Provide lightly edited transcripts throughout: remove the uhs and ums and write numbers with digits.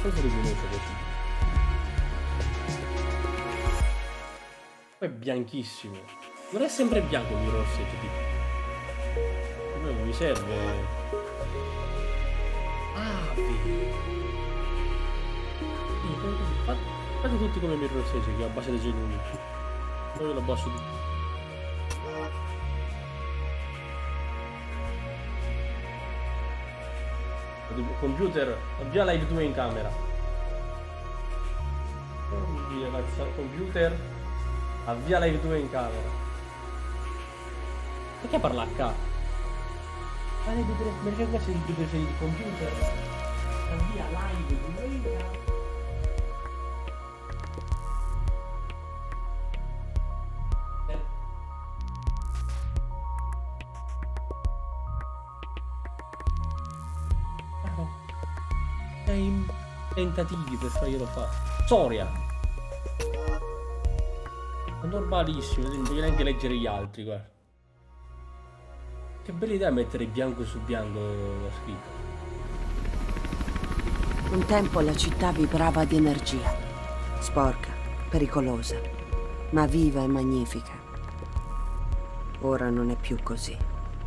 abbastanza luminoso così. Poi è bianchissimo. Non è sempre bianco il mirror stage, tipo. Non mi serve. Ah, vedi. Fate tutti come mirror stage che è a base di genui. Poi lo abbasso tutto. Computer, avvia Live 2 in camera. Computer, avvia Live 2 in camera. Perché parla a K? Perché questo è il computer? Avvia Live 2 in camera. Tentativi per farglielo fare. Storia. È normalissimo, non puoi neanche leggere gli altri, guarda. Che bella idea mettere bianco su bianco la scritta. Un tempo la città vibrava di energia. Sporca, pericolosa, ma viva e magnifica. Ora non è più così.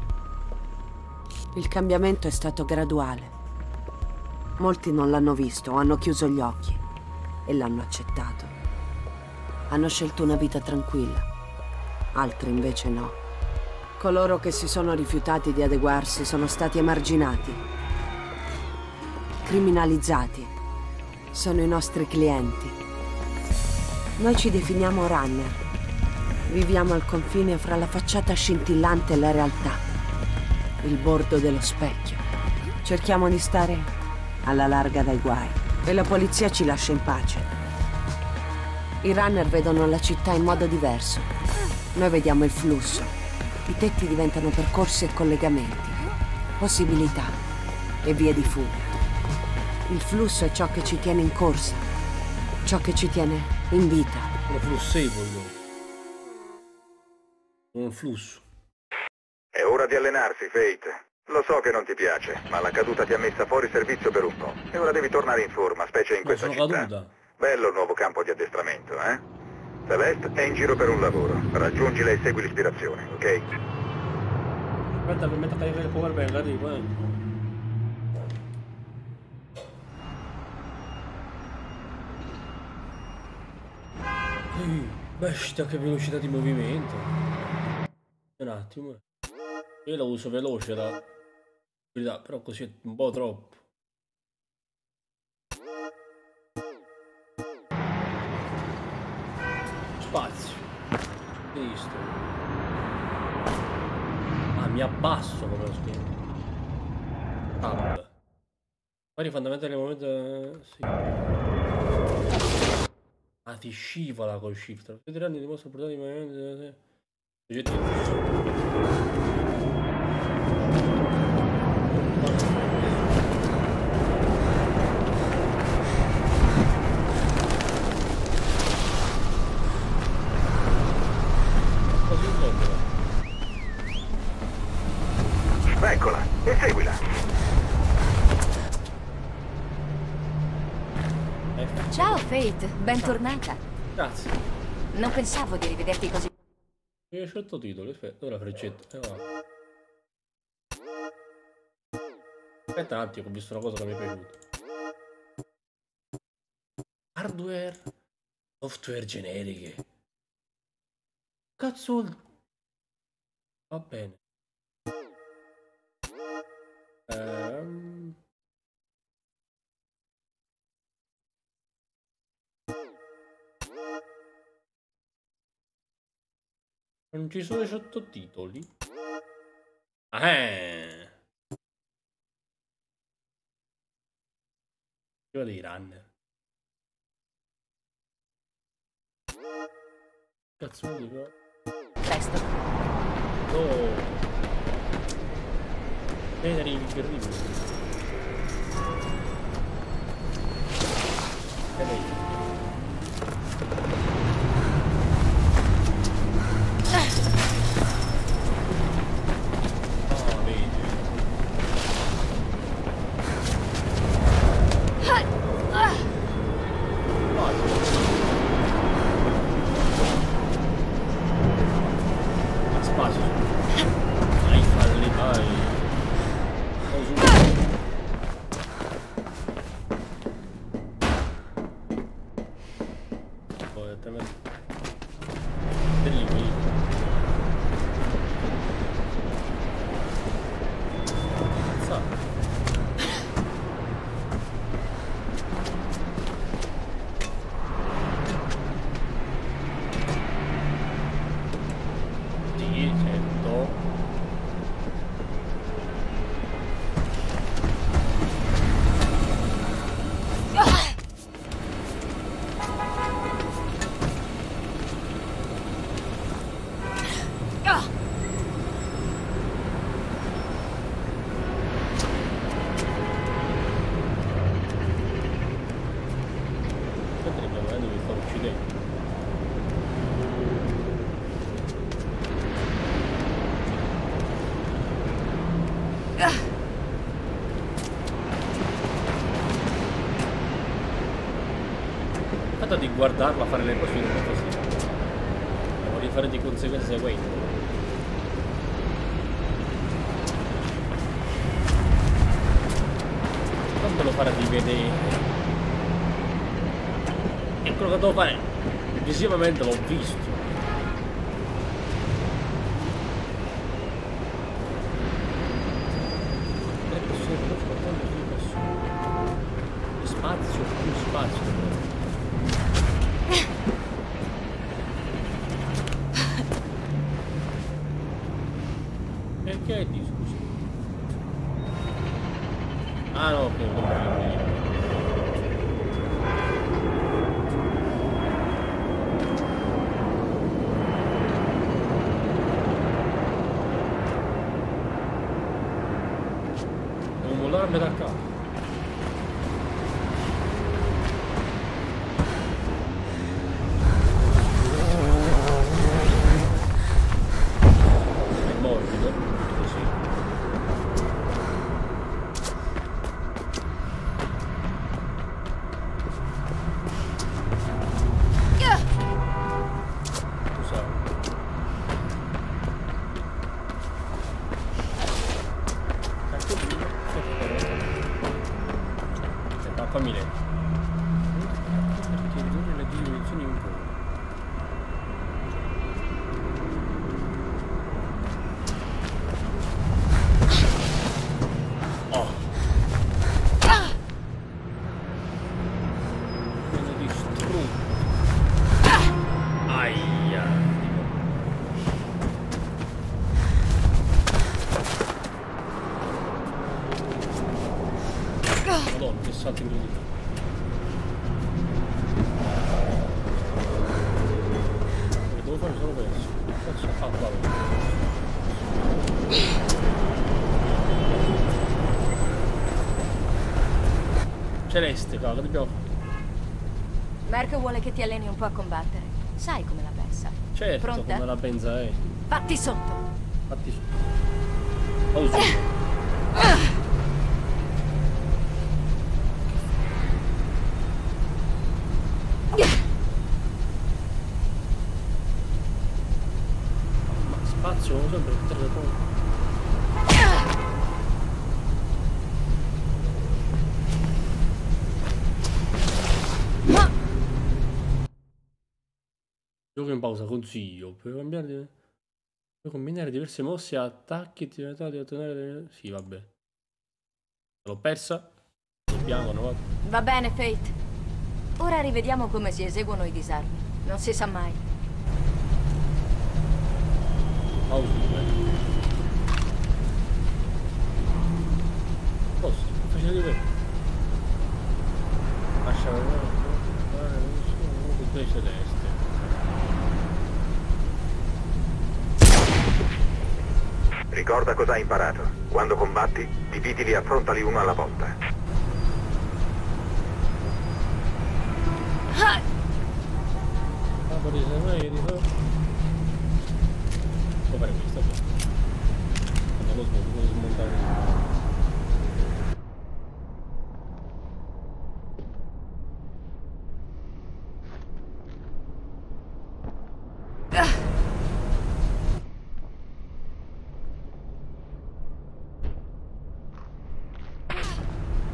Il cambiamento è stato graduale. Molti non l'hanno visto o hanno chiuso gli occhi e l'hanno accettato. Hanno scelto una vita tranquilla, altri invece no. Coloro che si sono rifiutati di adeguarsi sono stati emarginati, criminalizzati. Sono i nostri clienti. Noi ci definiamo runner. Viviamo al confine fra la facciata scintillante e la realtà, il bordo dello specchio. Cerchiamo di stare alla larga dai guai e la polizia ci lascia in pace. I runner vedono la città in modo diverso. Noi vediamo il flusso. I tetti diventano percorsi e collegamenti, possibilità e vie di fuga. Il flusso è ciò che ci tiene in corsa, ciò che ci tiene in vita. Uno flussevole. Un flusso. È ora di allenarsi, Fate. Lo so che non ti piace, ma la caduta ti ha messa fuori servizio per un po'. E ora devi tornare in forma, specie in questa città. Caduta. Bello il nuovo campo di addestramento, eh? Celeste è in giro per un lavoro. Raggiungila e segui l'ispirazione, ok? Aspetta che metta a caricare il power bank, arrivo, Bestia, che velocità di movimento. Un attimo. Io la uso veloce la verità, però così è un po' troppo. Spazio. Visto. Ah, mi abbasso come lo schermo. Tab. Poi fondamentali al momento. Sì. Ah, ti scivola col shift. Per 3 anni dimostra portare di movimento. Eccola, e seguila. Ciao Fate, bentornata. Grazie. Non pensavo di rivederti così. Io ho scelto titolo, aspetta, ora freccetta. Aspetta un attimo, ho visto una cosa che mi è piaciuta. Hardware, software generiche. Cazzo. Va bene. Non ci sono i sottotitoli. Io dei runner. Cazzo mi dico? Presto. Oh. Eri incredibile. tremendo. Terribili. Di guardarla fare le cose non è così. Devo rifare di conseguenza seguenti. Non me lo fare di vedere. E quello che devo fare visivamente l'ho visto. Spazio più spazio. Che è di scusa? Ah no, ok, devo mollare a metà capo. Salto incredibile. Devo fare solo questo. Cazzo, vabbè. Celeste, cavolo, dobbiamo fare. Marco vuole che ti alleni un po' a combattere. Sai come la pensa. Certo, pronta? come la pensa, Fatti sotto. Fatti sotto. Pausa. Sempre per telefono. Gioco in pausa, consiglio. Puoi combinare diverse mosse a attacchi e di ottenere. Sì, vabbè. L'ho persa. Dobbiamo, no? Va bene, Fate. Ora rivediamo come si eseguono i disarmi. Non si sa mai. Posso, facendo di quello. Lascia tutte le celeste. Ricorda cosa hai imparato. Quando combatti, dividili e affrontali uno alla volta. Può fare questo, non lo so, devo smontare.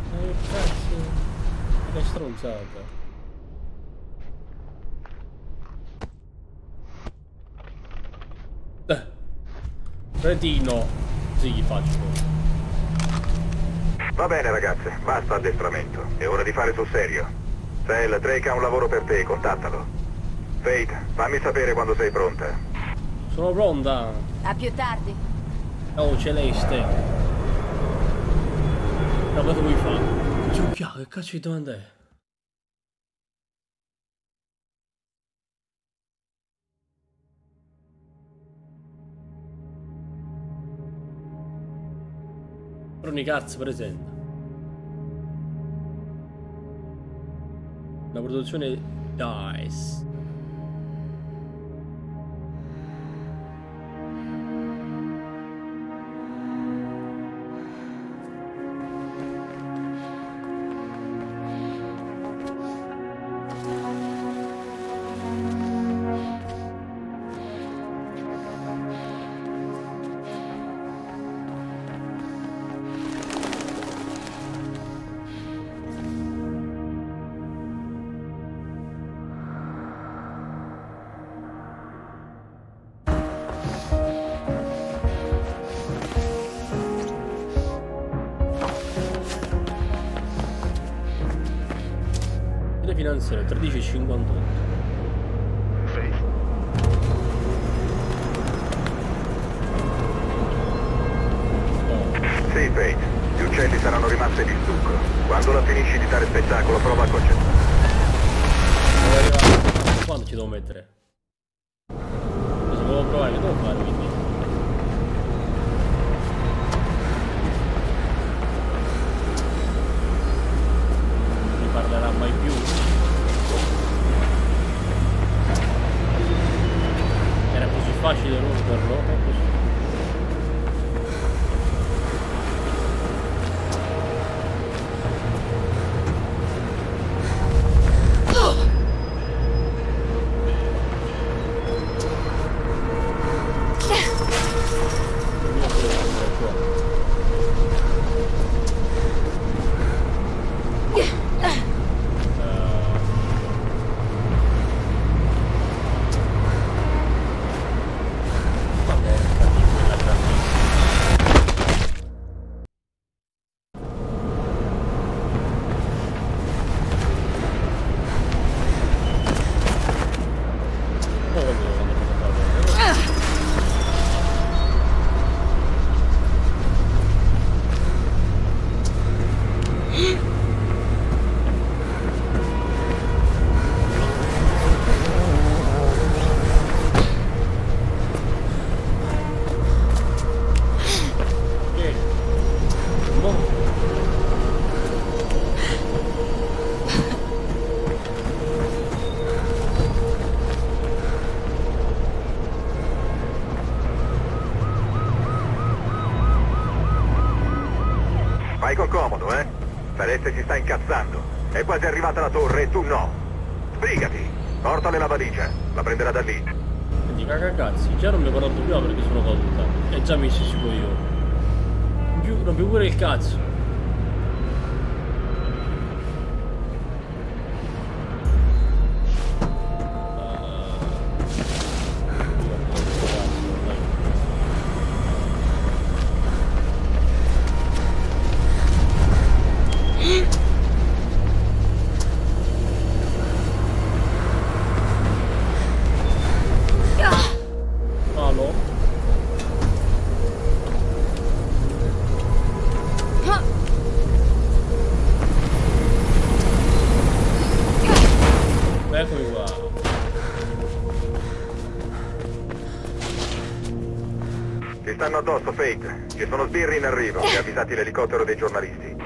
Cazzo, che stronzata. Cretino. Sì, gli faccio. Va bene ragazze, basta addestramento. È ora di fare sul serio. Sel, Drake ha un lavoro per te, contattalo. Fate, fammi sapere quando sei pronta. Sono pronta. A più tardi. Oh, Celeste. No, cosa vuoi fare? Giochiamo, che cazzo di domanda è? Ronny Katz presenta una produzione DICE. Finanziario 13,58. Sì, Fate. Gli uccelli saranno rimasti di stucco. Quando la finisci di dare spettacolo, prova a concentrarti. Quando ci devo mettere? Se devo provare, che devo fare quindi? Non mi parlerà mai più. Era così facile romperlo, è così. Fai con comodo, eh? Celeste si sta incazzando. È quasi arrivata la torre e tu no. Sbrigati. Portale la valigia. La prenderà da lì. Quindi cagacazzi, già non mi guardo più perché sono caduta. E già mi ci io. Rompi pure il cazzo. Eccomi qua. Ti stanno addosso, Fate. Ci sono sbirri in arrivo. Mi ha avvisati l'elicottero dei giornalisti.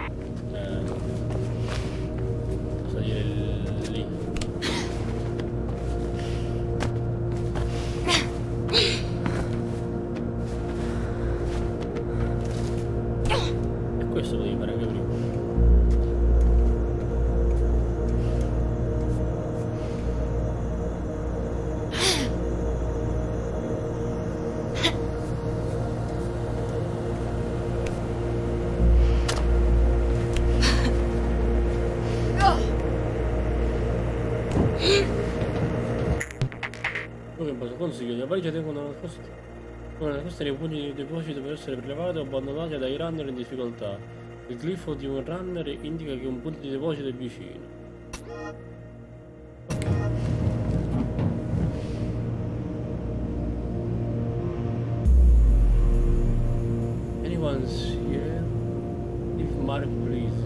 Salire lì. E questo lo devi fare anche prima. Consiglio di valigia tengono nascosto. Questi nei punti di deposito per essere prelevati o abbandonati dai runner in difficoltà. Il glifo di un runner indica che un punto di deposito è vicino. Anyone's here? If Mark please.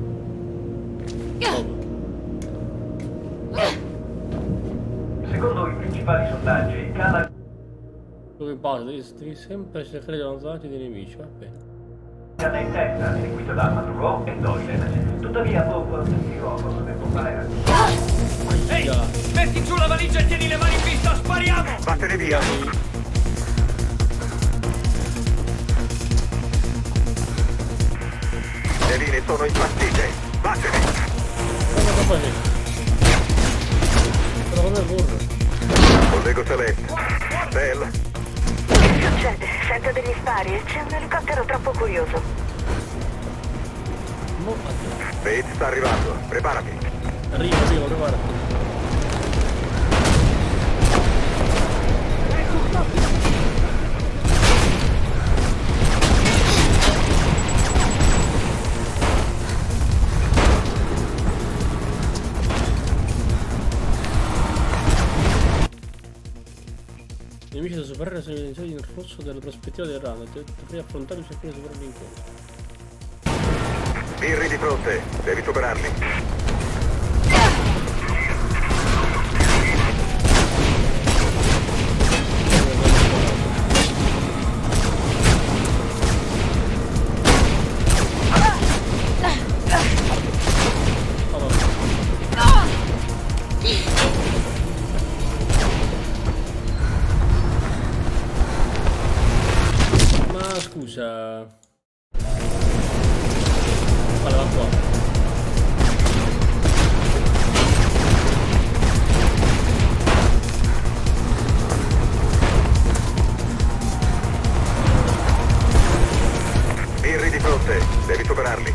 Secondo i principali sondaggi, Cala Dove in base devi sempre cercare di avanzarti dei nemici, va bene. è in testa, seguito da Maduro e Doylen. Tuttavia Bob si trova nel popolare. Ehi, metti giù la valigia e tieni le mani in vista, spariamo! Vattene via! Le linee sono impazzite! Vattene! Cosa fai? Però come corre? Collego Celeste. Bell, Che succede? Sento degli spari e c'è un elicottero troppo curioso. Bates sta arrivando. Preparati. Arriva, preparati. I nemici da superare sono evidenziati nel rosso della prospettiva del runner. Devi affrontare e cercare di superare l'incontro. Birri di fronte. Devi superarli. Ma scusa. Guarda, va qua. Birri di fronte. Devi superarli.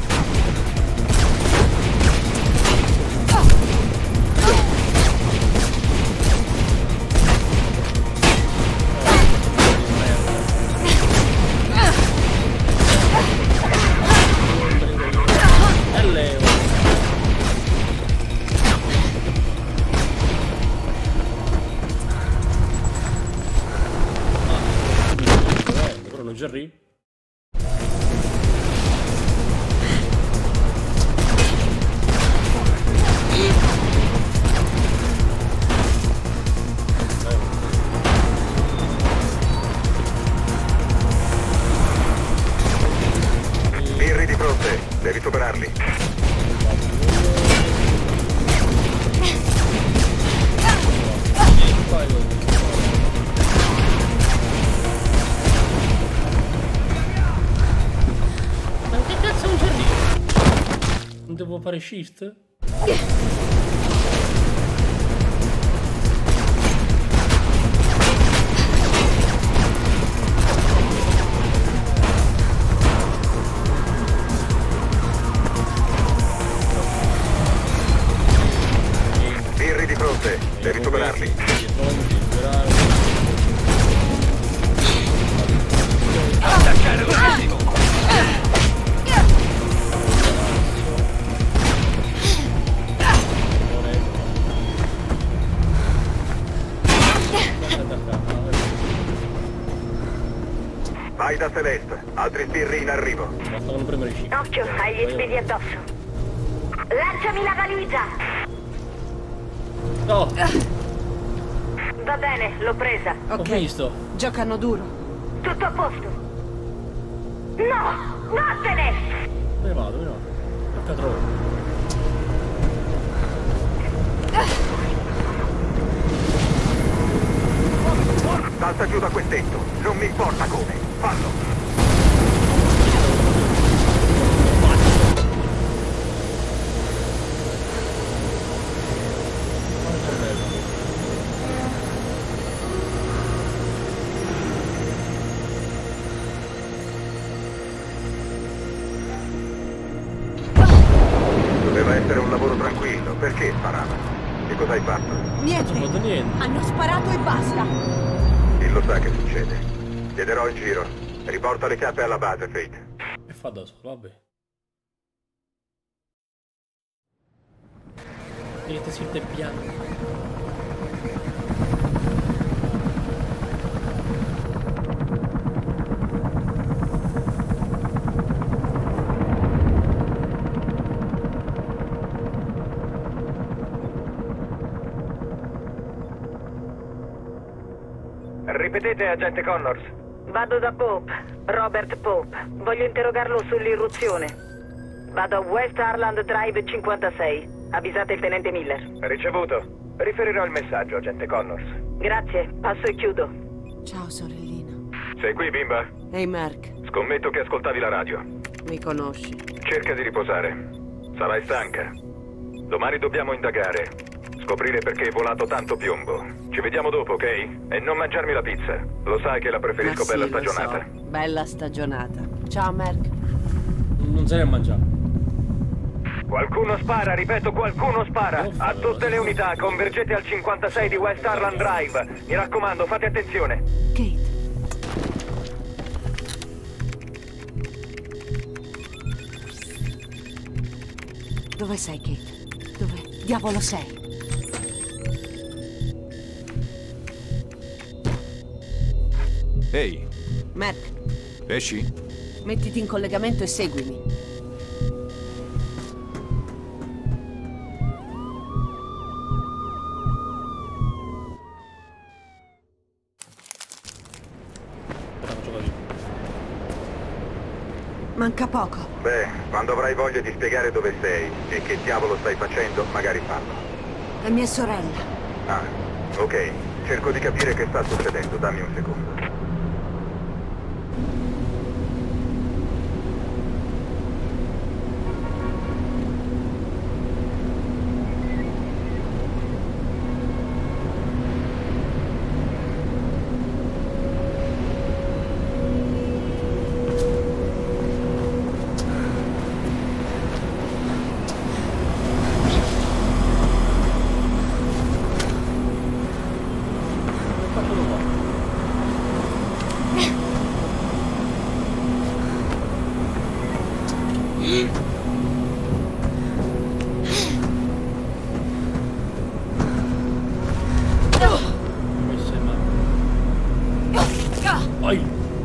Però non Jerry? Birri di fronte. Devi superarli. Ma che cazzo è un Jerry? Non devo fare shift? Birri di fronte. Devi superarli. Attaccare l'obiettivo! Vai da Celeste. Altri sbirri in arrivo. Basta non premere shift. Occhio, hai gli spidi addosso. Lanciami la valigia! No! Va bene, l'ho presa. Ho Ok, visto! giocano duro. Tutto a posto. No! Vattene! Me ne vado, me ne vado. Tocca troppo. Salta giù da quel tetto. Non mi importa come. Fallo. Doveva essere un lavoro tranquillo. Perché sparava? Che cosa hai fatto? Non ho fatto Niente, niente. hanno sparato e basta. Dillo sa che succede. Chiederò in giro. Riporta le chiappe alla base, Fate. E fa da solo, vabbè. E ti siete bianco. Ripetete, agente Connors. Vado da Pope, Robert Pope. Voglio interrogarlo sull'irruzione. Vado a West Harland Drive 56. Avvisate il tenente Miller. Ricevuto. Riferirò il messaggio, agente Connors. Grazie, passo e chiudo. Ciao, sorellina. Sei qui, bimba? Ehi, Merc. Scommetto che ascoltavi la radio. Mi conosci? Cerca di riposare. Sarai stanca. Domani dobbiamo indagare. Scoprire perché hai volato tanto piombo. Ci vediamo dopo, ok? E non mangiarmi la pizza. Lo sai che la preferisco Ma bella sì, lo stagionata. so. Bella stagionata. Ciao, Merc. Non se ne è mangiato. Qualcuno spara, ripeto, qualcuno spara. A tutte le unità, convergete al 56 di West Harland Drive. Mi raccomando, fate attenzione. Kate. Dove sei, Kate? Dove diavolo sei? Ehi, Merc, esci? mettiti in collegamento e seguimi. Manca poco. Beh, quando avrai voglia di spiegare dove sei e che diavolo stai facendo, magari fallo. È mia sorella. Ah, ok. Cerco di capire che sta succedendo. Dammi un secondo. Vai!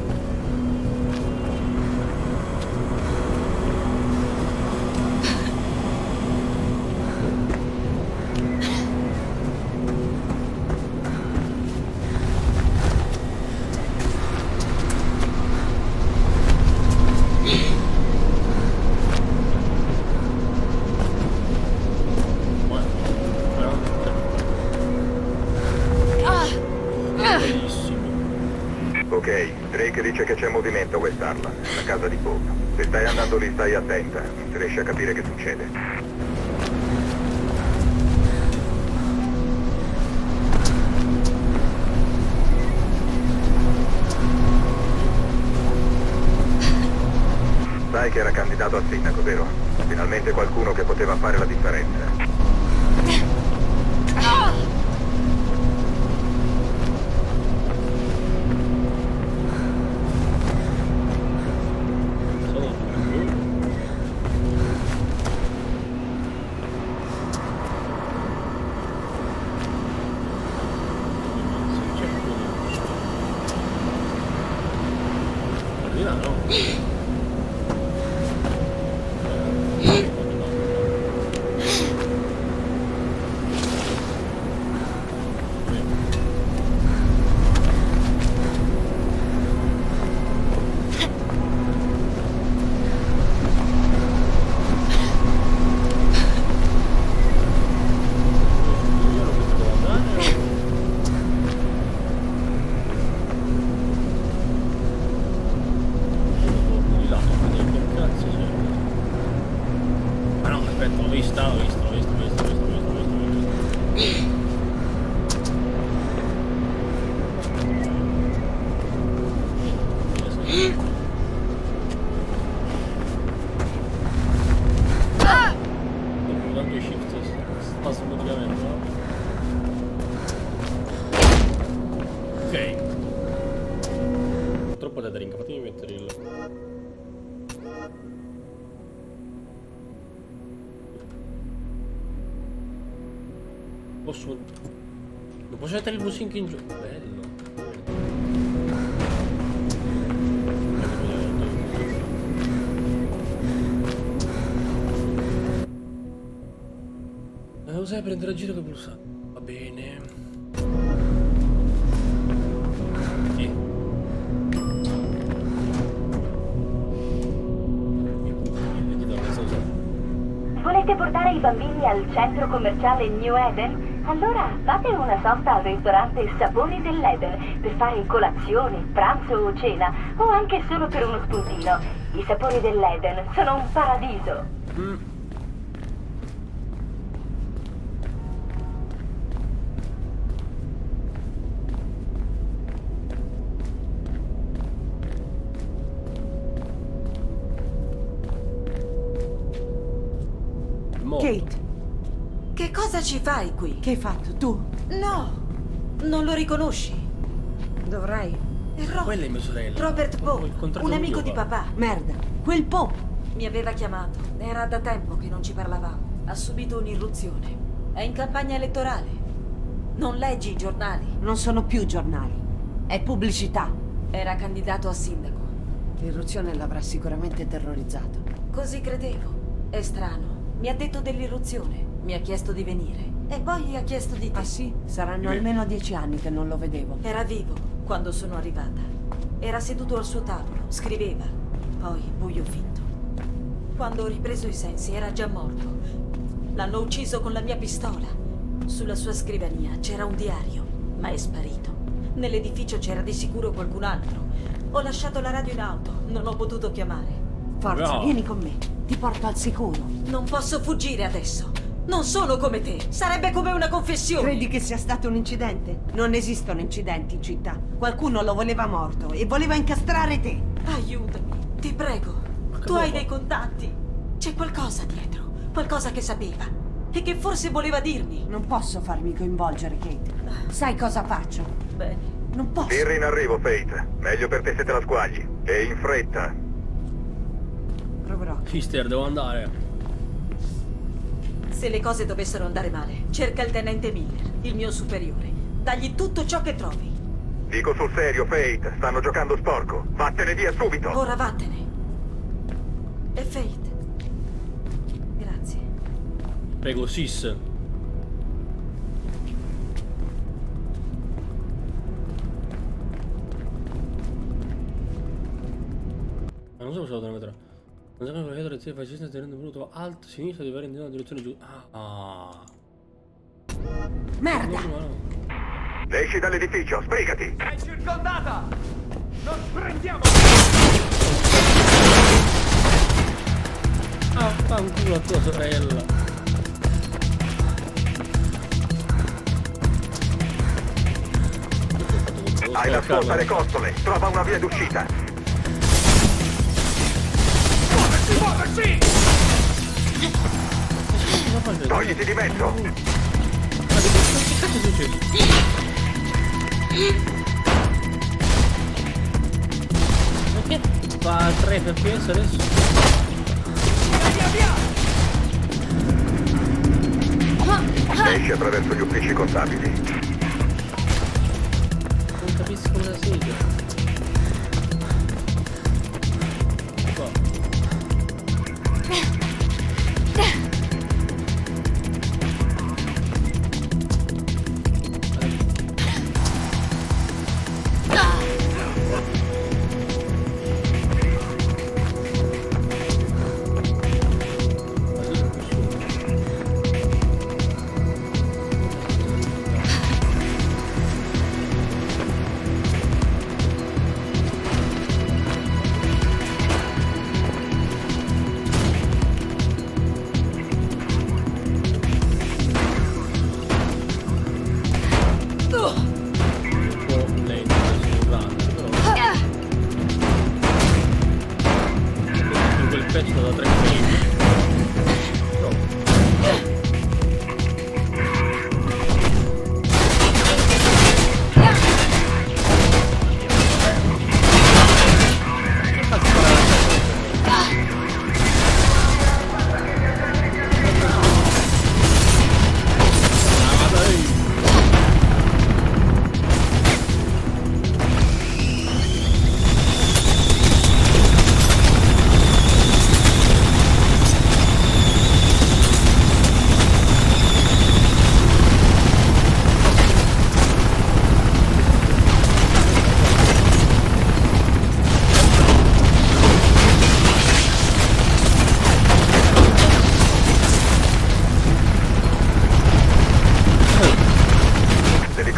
Ok, Drake dice che c'è movimento a West Harland, la casa di Pope. Se stai andando lì stai attenta, non si riesce a capire che succede. Sai che era candidato a sindaco, vero? Finalmente qualcuno che poteva fare la differenza. posso mettere il V-Sync in gioco. Bello. Devo sempre prendere a giro che pulsare. Va bene. Volete portare i bambini al centro commerciale New Eden? Allora fate una sosta al ristorante Sapori dell'Eden per fare colazione, pranzo o cena, o anche solo per uno spuntino. I Sapori dell'Eden sono un paradiso. Kate, che cosa ci fai qui? che hai fatto tu? No, non lo riconosci. Dovrei. È Robert. Quella è mia sorella. Robert Pope, Il contrario un amico mio, di va. papà. Merda, quel Pope. Mi aveva chiamato. Era da tempo che non ci parlavamo. Ha subito un'irruzione. È in campagna elettorale. Non leggi i giornali. Non sono più giornali. È pubblicità. Era candidato a sindaco. L'irruzione l'avrà sicuramente terrorizzato. Così credevo. È strano. Mi ha detto dell'irruzione. Mi ha chiesto di venire. E poi ha chiesto di te. Ah sì? Saranno almeno 10 anni che non lo vedevo. Era vivo quando sono arrivata. Era seduto al suo tavolo, scriveva. Poi buio finto. Quando ho ripreso i sensi era già morto. L'hanno ucciso con la mia pistola. Sulla sua scrivania c'era un diario, ma è sparito. Nell'edificio c'era di sicuro qualcun altro. Ho lasciato la radio in auto, non ho potuto chiamare. Forza, No. vieni con me. Ti porto al sicuro. Non posso fuggire adesso. Non sono come te. Sarebbe come una confessione. Credi che sia stato un incidente? Non esistono incidenti in città. Qualcuno lo voleva morto e voleva incastrare te. Aiutami, ti prego. Tu hai dei contatti. C'è qualcosa dietro. Qualcosa che sapeva. E che forse voleva dirmi. Non posso farmi coinvolgere, Kate. Sai cosa faccio? Bene. Non posso. Birra in arrivo, Fate. Meglio per te se te la squagli. E in fretta. Proverò. Sister, devo andare. Se le cose dovessero andare male, cerca il tenente Miller, il mio superiore. Dagli tutto ciò che trovi. Dico sul serio, Fate. Stanno giocando sporco. Vattene via subito. Ora vattene. E Fate. Grazie. Prego, sis. Ma non so cosa devo mettere. Non so come vedere le fascista tenendo voluto alto sinistra di avere in una direzione giù. Ah. Merda! Esci dall'edificio, sbrigati. È circondata! Non prendiamo! Affanculo a tua sorella. Hai la scorta alle costole. Trova una via d'uscita. Muoversi! Togliti di mezzo. Che cazzo succede? Perché fa 3 fps adesso? Esci attraverso gli uffici contabili. Non capisco cosa sia.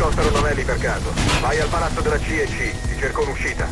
elicottero non è lì per caso. Vai al palazzo della C&C, ti cerco un'uscita.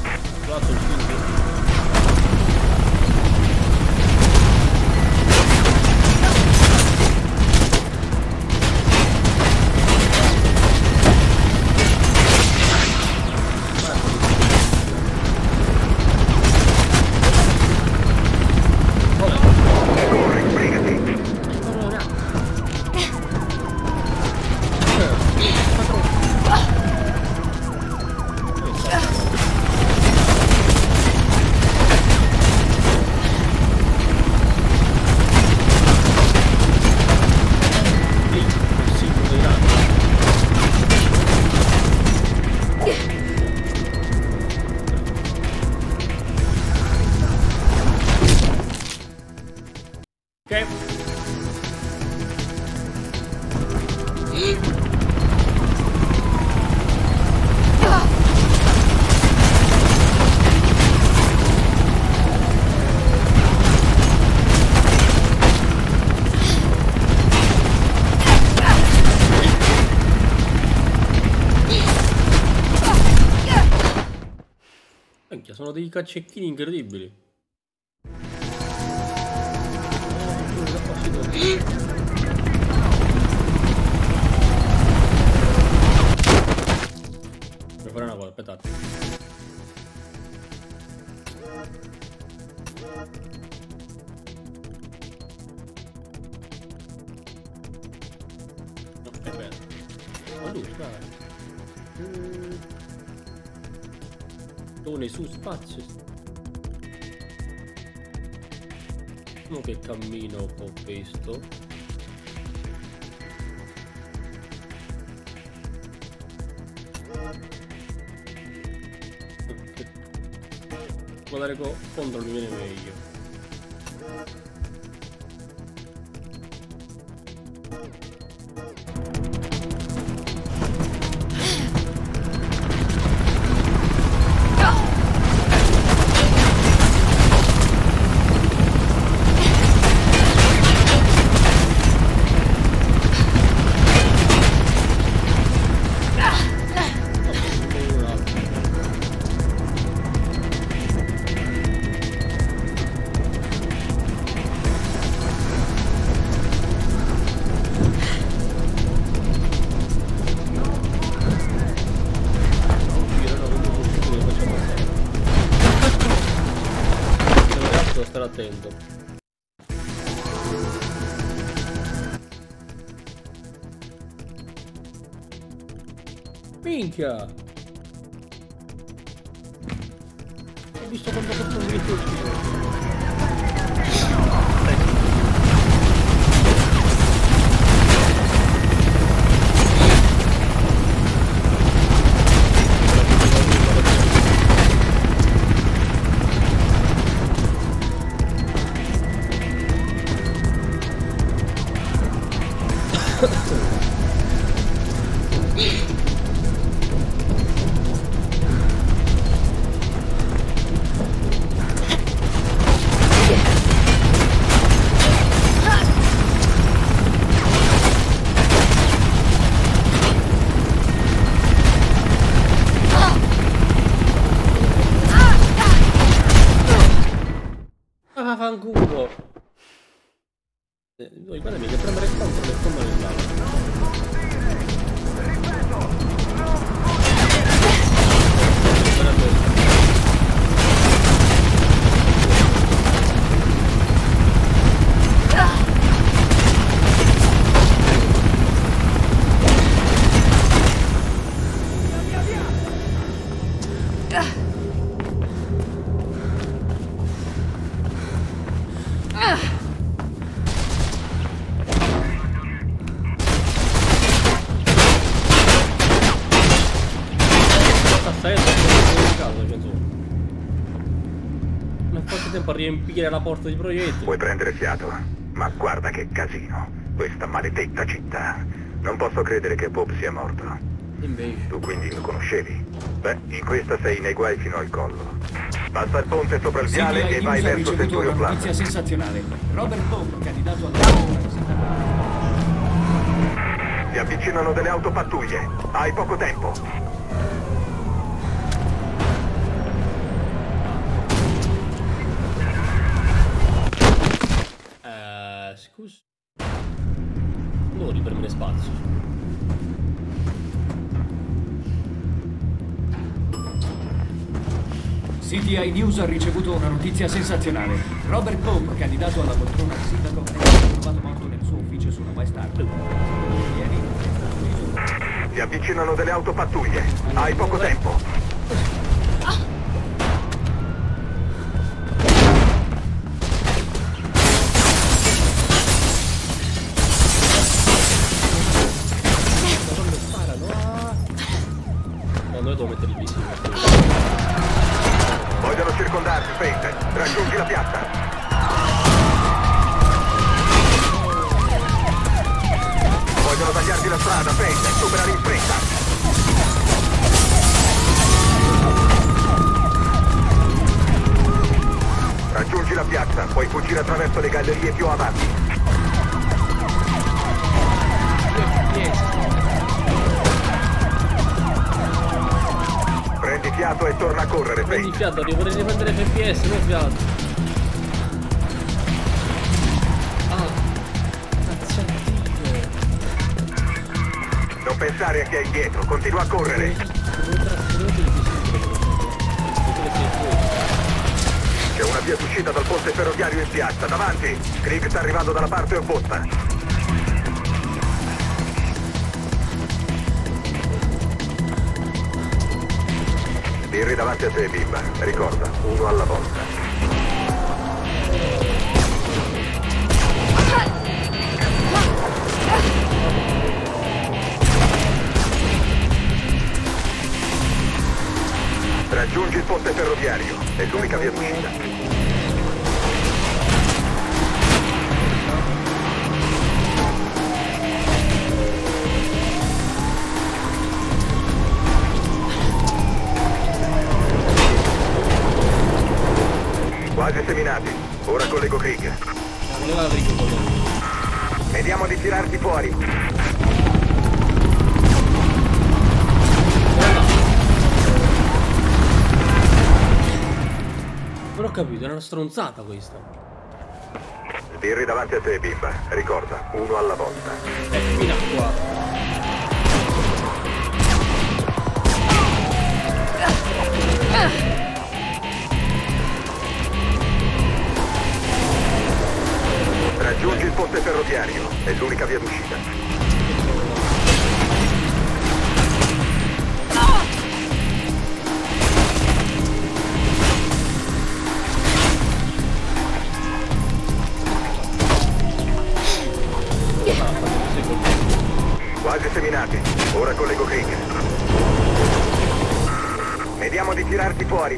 Sono dei cacchecchini incredibili. Devo fare una cosa, aspettate. No, è bene. Ma lui, dai. Su spazio. Vediamo che cammino ho visto. Guardare contro mi viene meglio. Attento. Minchia! Ho visto quanto fatto un video. Fanculo! Guardami che premere contro le fondo nell'ala. Tempo a riempire la porta di proiettili. Puoi prendere fiato, ma guarda che casino. Questa maledetta città. Non posso credere che Pope sia morto. Invece. Tu quindi lo conoscevi? Beh, in questa sei nei guai fino al collo. Passa il ponte sopra il viale e vai verso Centurion Plaza. Notizia sensazionale. Robert Pope, candidato al Si avvicinano delle autopattuglie. Hai poco tempo. Scusa. Non devo riprendere spazio. CTI News ha ricevuto una notizia sensazionale. Robert Pope, candidato alla poltrona di sindaco, è stato trovato morto nel suo ufficio sulla West Arden. Ieri è stato ucciso. Si avvicinano delle autopattuglie. Hai poco tempo. Noi devo mettere il visino. Vogliono circondarti, Fate. Raggiungi la piazza. Vogliono tagliarti la strada, Fate. Supera in fretta. Raggiungi la piazza. Puoi fuggire attraverso le gallerie più avanti. Prendi fiato e torna a correre, Prendi Fate. fiato, vorrei riprendere FPS, non fiato. Non pensare a chi è indietro, continua a correre. C'è una via d'uscita dal ponte ferroviario in piazza, davanti. Krieg sta arrivando dalla parte opposta. Sbirri davanti a te, bimba. Ricorda, uno alla volta. Raggiungi il ponte ferroviario. È l'unica via d'uscita. Quasi seminati. Ora collego Krieg. Vediamo di tirarti fuori. Non ho capito, è una stronzata questa. Sbirri davanti a te, bimba. Ricorda, uno alla volta. Fino a qua. Raggiungi il ponte ferroviario. È l'unica via d'uscita. Quasi seminati. Ora collego Krieg. Vediamo di tirarti fuori.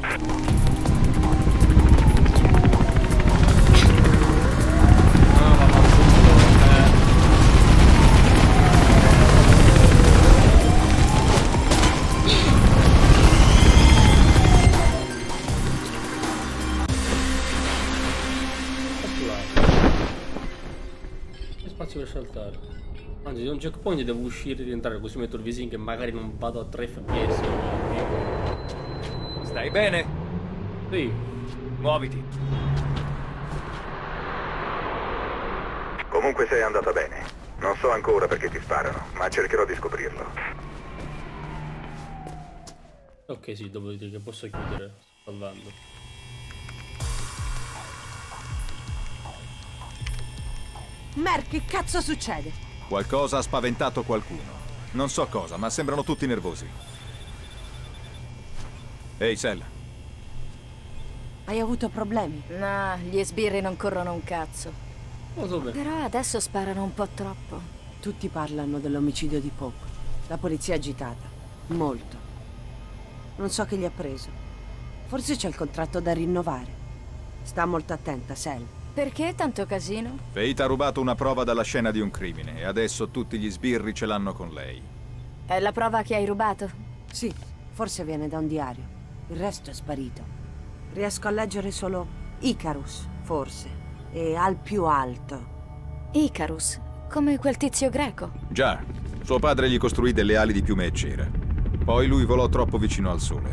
Spazio per saltare. Anzi, da un checkpoint devo uscire e rientrare, così metto il visino che magari non vado a 3 fps. Stai bene? Sì. Muoviti. Comunque sei andata bene. Non so ancora perché ti sparano, ma cercherò di scoprirlo. Ok, sì, dopo dire che posso chiudere. Sto salvando. Merc, che cazzo succede? Qualcosa ha spaventato qualcuno. Non so cosa, ma sembrano tutti nervosi. Ehi, Sel. Hai avuto problemi? No, gli sbirri non corrono un cazzo. Dove? Però adesso sparano un po' troppo. Tutti parlano dell'omicidio di Pope. La polizia è agitata. Molto. Non so che gli ha preso. Forse c'è il contratto da rinnovare. Sta molto attenta, Sel. Perché tanto casino? Fate ha rubato una prova dalla scena di un crimine e adesso tutti gli sbirri ce l'hanno con lei. È la prova che hai rubato? Sì, forse viene da un diario. Il resto è sparito. Riesco a leggere solo Icarus, forse. E al più alto. Icarus? Come quel tizio greco. Già, suo padre gli costruì delle ali di piume e cera. Poi lui volò troppo vicino al sole.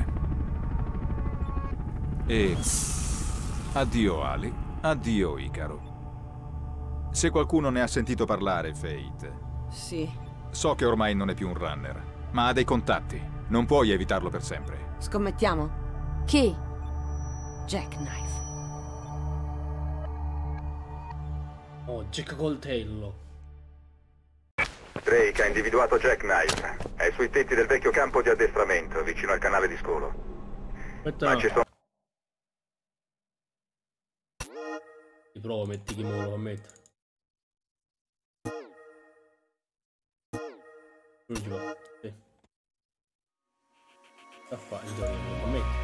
E... addio ali, addio Icaro. Se qualcuno ne ha sentito parlare, Fate... Sì. So che ormai non è più un runner, ma ha dei contatti. Non puoi evitarlo per sempre. Scommettiamo? Chi? Jackknife. Oh, Jack Coltello. Drake ha individuato Jackknife. È sui tetti del vecchio campo di addestramento, vicino al canale di scolo. Aspetta. Ma ci sono... Ti provo, metti chi me lo fa mettere. Non ci va. Sì. Da qua, il giorno lo fa mettere.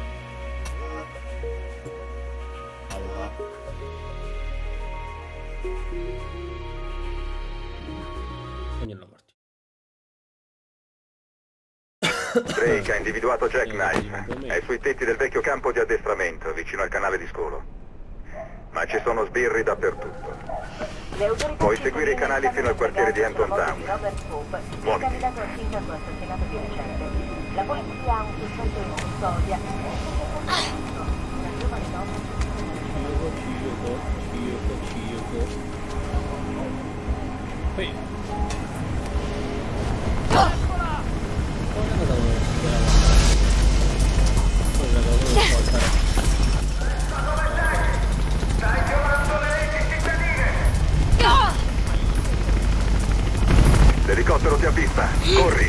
Allora. Ogni la partita. Drake ha individuato Jackknife. È sui tetti del vecchio campo di addestramento, vicino al canale di scolo. Ma ci sono sbirri dappertutto. Puoi seguire i canali fino al quartiere di Hampton Town. Muoviti. La polizia ha un sospettato in custodia. L'elicottero ti avvista. Corri.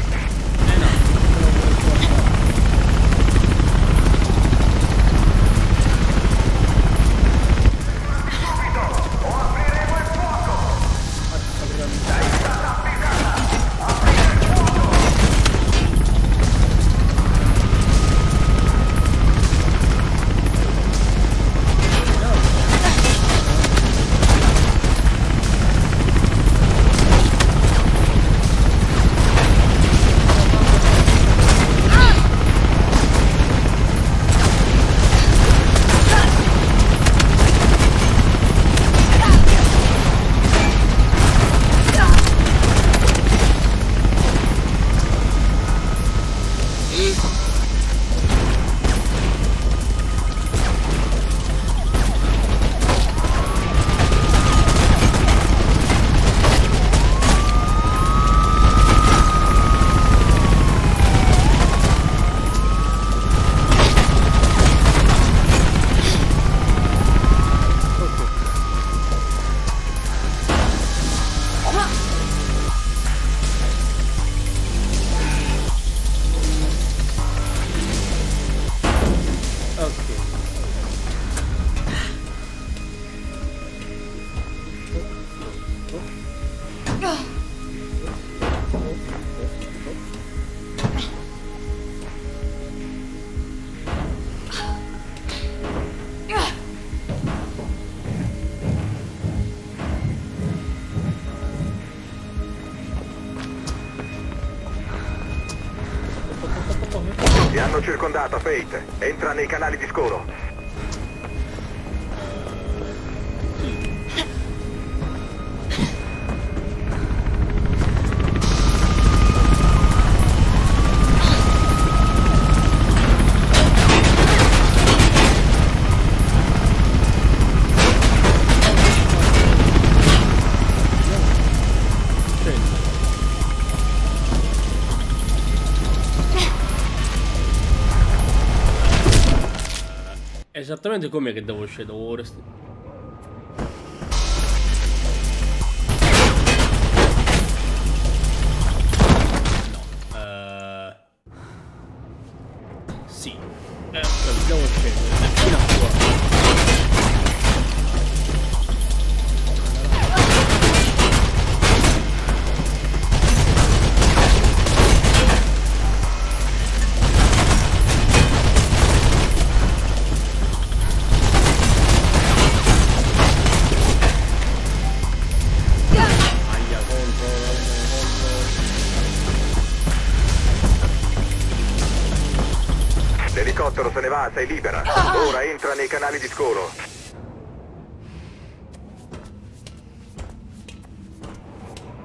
Ti hanno circondata, Fate. Entra nei canali di scolo. Esattamente com'è che devo uscire? Devo restare. Sì. Devo scendere fino a qua. L'elicottero se ne va, sei libera. Ora entra nei canali di scolo.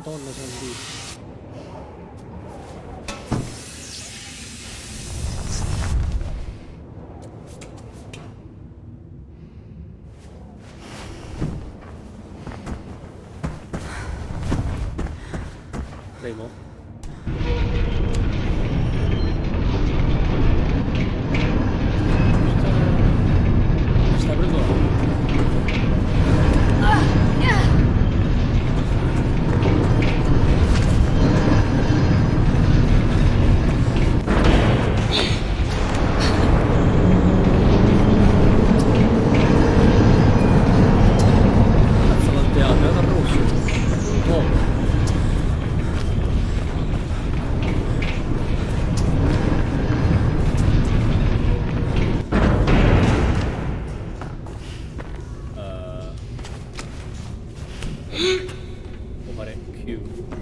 Madonna santissima. Remo? Sta prendendo. Può fare Q.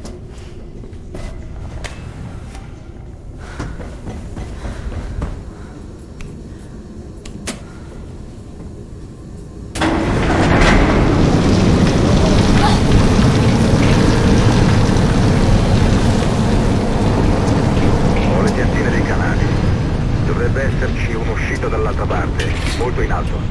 Ho le piantine dei canali. Dovrebbe esserci un'uscita dall'altra parte, molto in alto.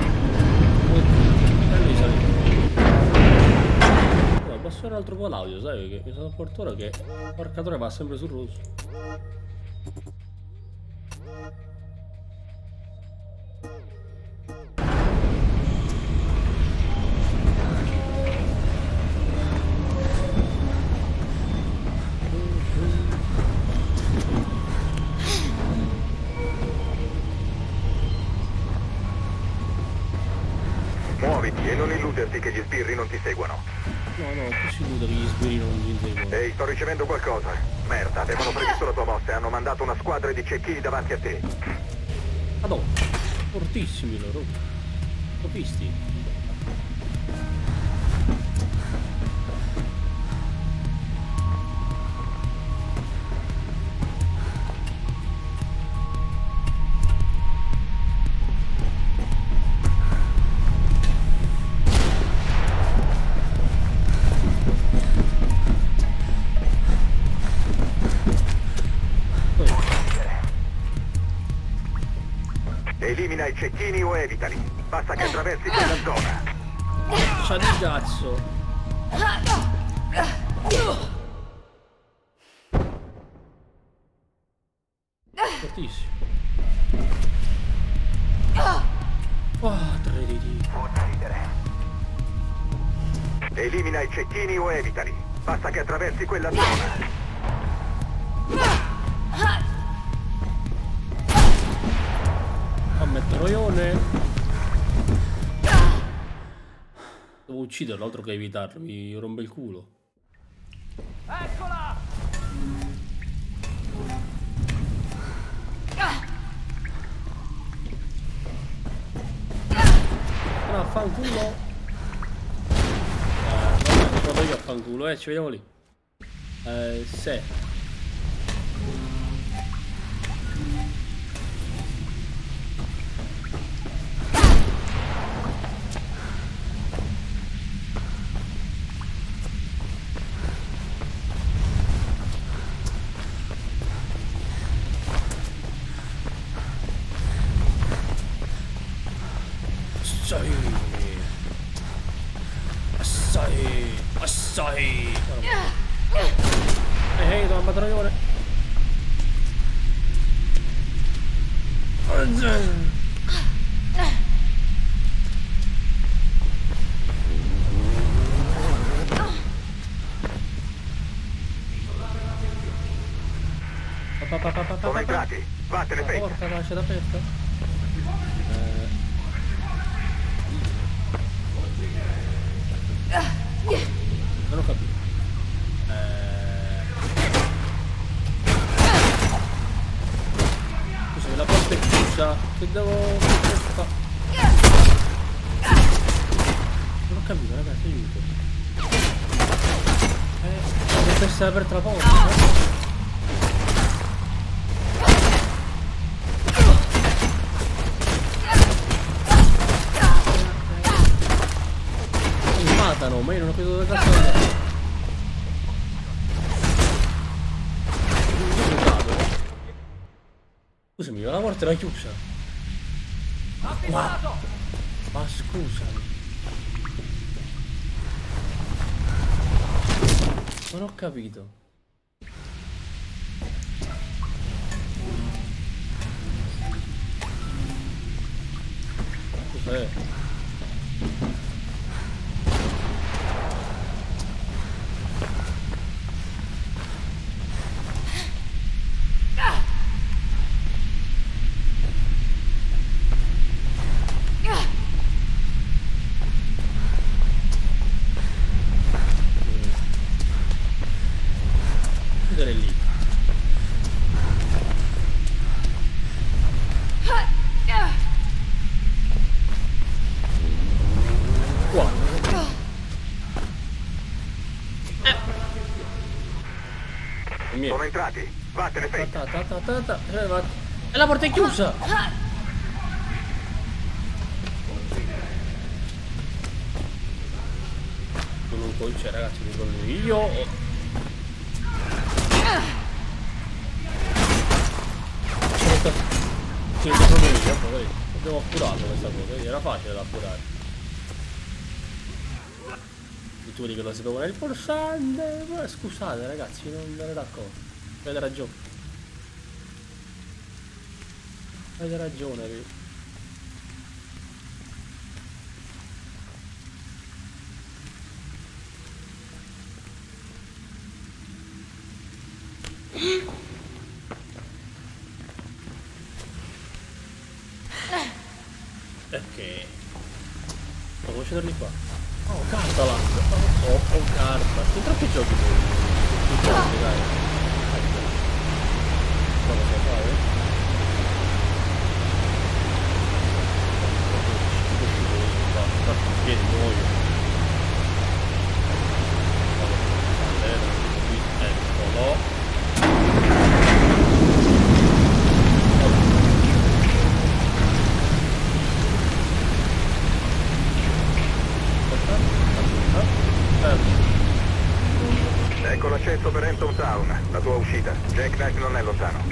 Posso fare un altro po' l'audio, sai? Perché mi sono accorto ora che il marcatore va sempre sul rosso. Muoviti e non illuderti che gli sbirri non ti seguano. No, qui si illude che gli sbirri non ti seguono. Ehi, sto ricevendo qualcosa. Merda, avevano previsto la tua mossa e hanno mandato una squadra di cecchini davanti a te. Madonna, fortissimi loro. L'ho visti? Elimina i cecchini o evitali. Basta che attraversi quella zona. C'ha di cazzo. Fortissimo. 3D. Elimina i cecchini o evitali. Basta che attraversi quella zona. Metroione. Devo ucciderlo altro che evitarlo, mi rompe il culo. Eccola! No, affanculo. Vabbè, vado io affanculo, ci vediamo lì. Se. Assai. Ehi, dove matraglione? Sono entrati. Vattene, Fate. Porta, lasciata aperta. Non ho capito. Scusa, la porta è chiusa. Che devo fare? Non ho capito, ragazzi, aiuto. Deve essere aperta la porta. Ma io non ho capito dove cazzo è. Scusami, la porta era chiusa. Ma scusami. Non ho capito. Cos'è? Chiudere lì. Qua. Sono entrati. Vattene, Faith. E la porta è chiusa. Non c'è, ragazzi, mi conto io. Sì, abbiamo appurato questa cosa, era facile da appurare. E tu che lo sapevo nel pulsante. Ma scusate ragazzi, non me ne racconto. Avete ragione. Avete ragione. Perché? Ma come scendere qua? Oh, carta là! Oh, carta! Sono troppi giochi tutti giochi, dai! Cosa sai fare? Infatti, piedi muoio! Eccolo! Ecco l'accesso per Hampton Town, la tua uscita. Jack Knight non è lontano.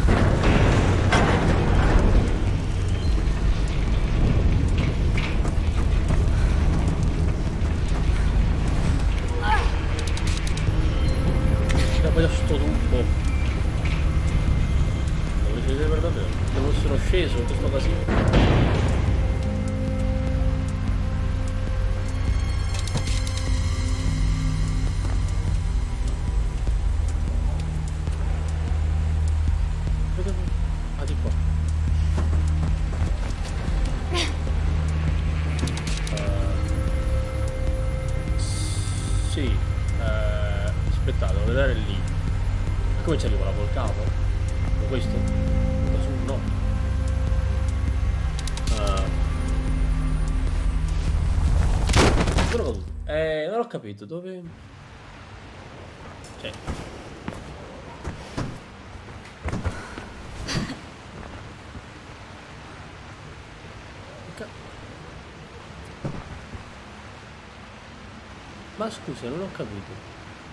E poi sto tubo. Dove siete per davvero? Devo essere sceso in questo casino. Aspettate, devo vedere lì. Come ci arrivo là col capo? Con questo? Da su? No. Sono caduto. Non ho capito dove. Cioè. Ma scusa, non ho capito.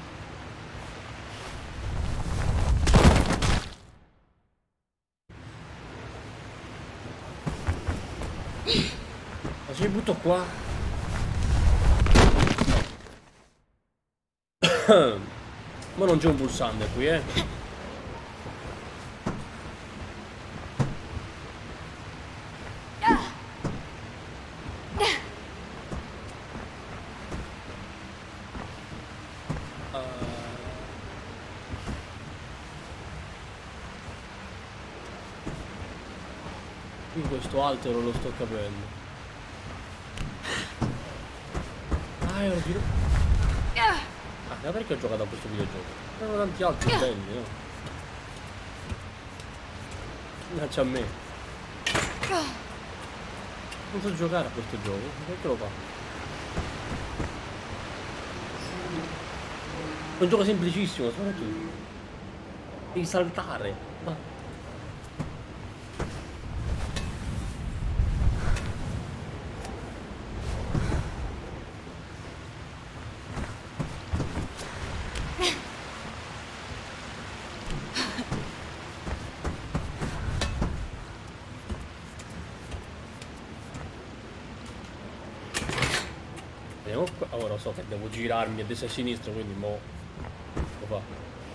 Ma se mi butto qua? Ma non c'è un pulsante qui, Qui questo altro lo sto capendo. Ah, ero giro. Ah, perché ho giocato a questo videogioco? C'erano tanti altri belli, no? Mannaggia a me. Non so giocare a questo gioco, perché lo fa? È un gioco semplicissimo, soprattutto. Devi saltare. Ma... no? Ora so che devo girarmi a destra e a sinistra, quindi mo lo fa.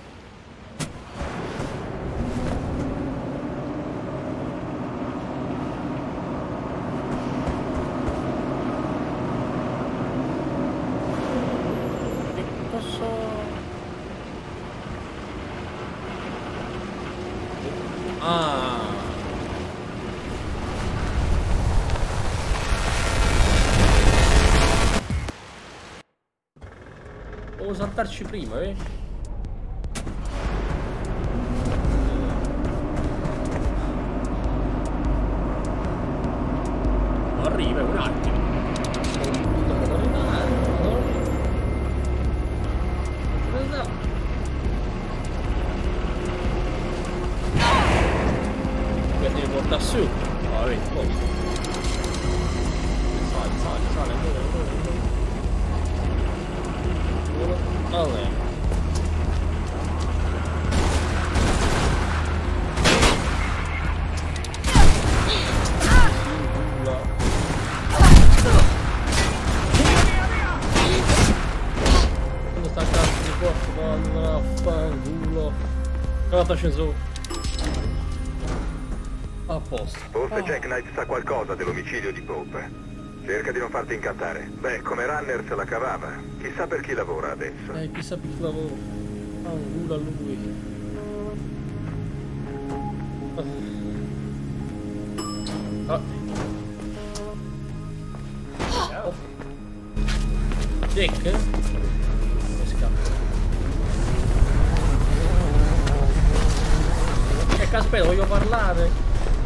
Devo saltarci prima, Arriva un attimo. Che devi portare su? Ah, vedi, poi. Sale, allora. Quando sta cazzo di porco, vaffanculo. Guardaci su. A posto. Forse Jack Knight sa qualcosa dell'omicidio di Pope. Cerca di non farti incantare. Beh, come runner se la cavava. Chissà per chi lavora adesso. Chissà per chi lavora. Ah, un culo a lui. Ah. Oh. Jack? E scappa. Aspetta, voglio parlare.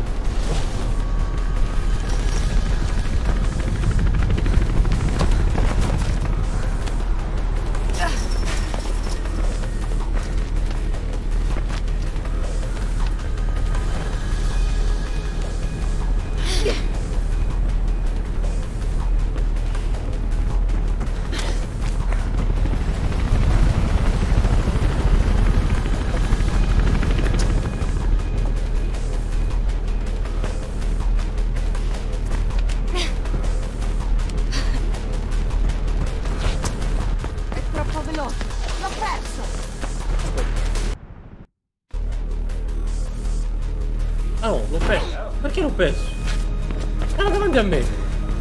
Ah no, l'ho perso. Perché l'ho perso? Era davanti a me.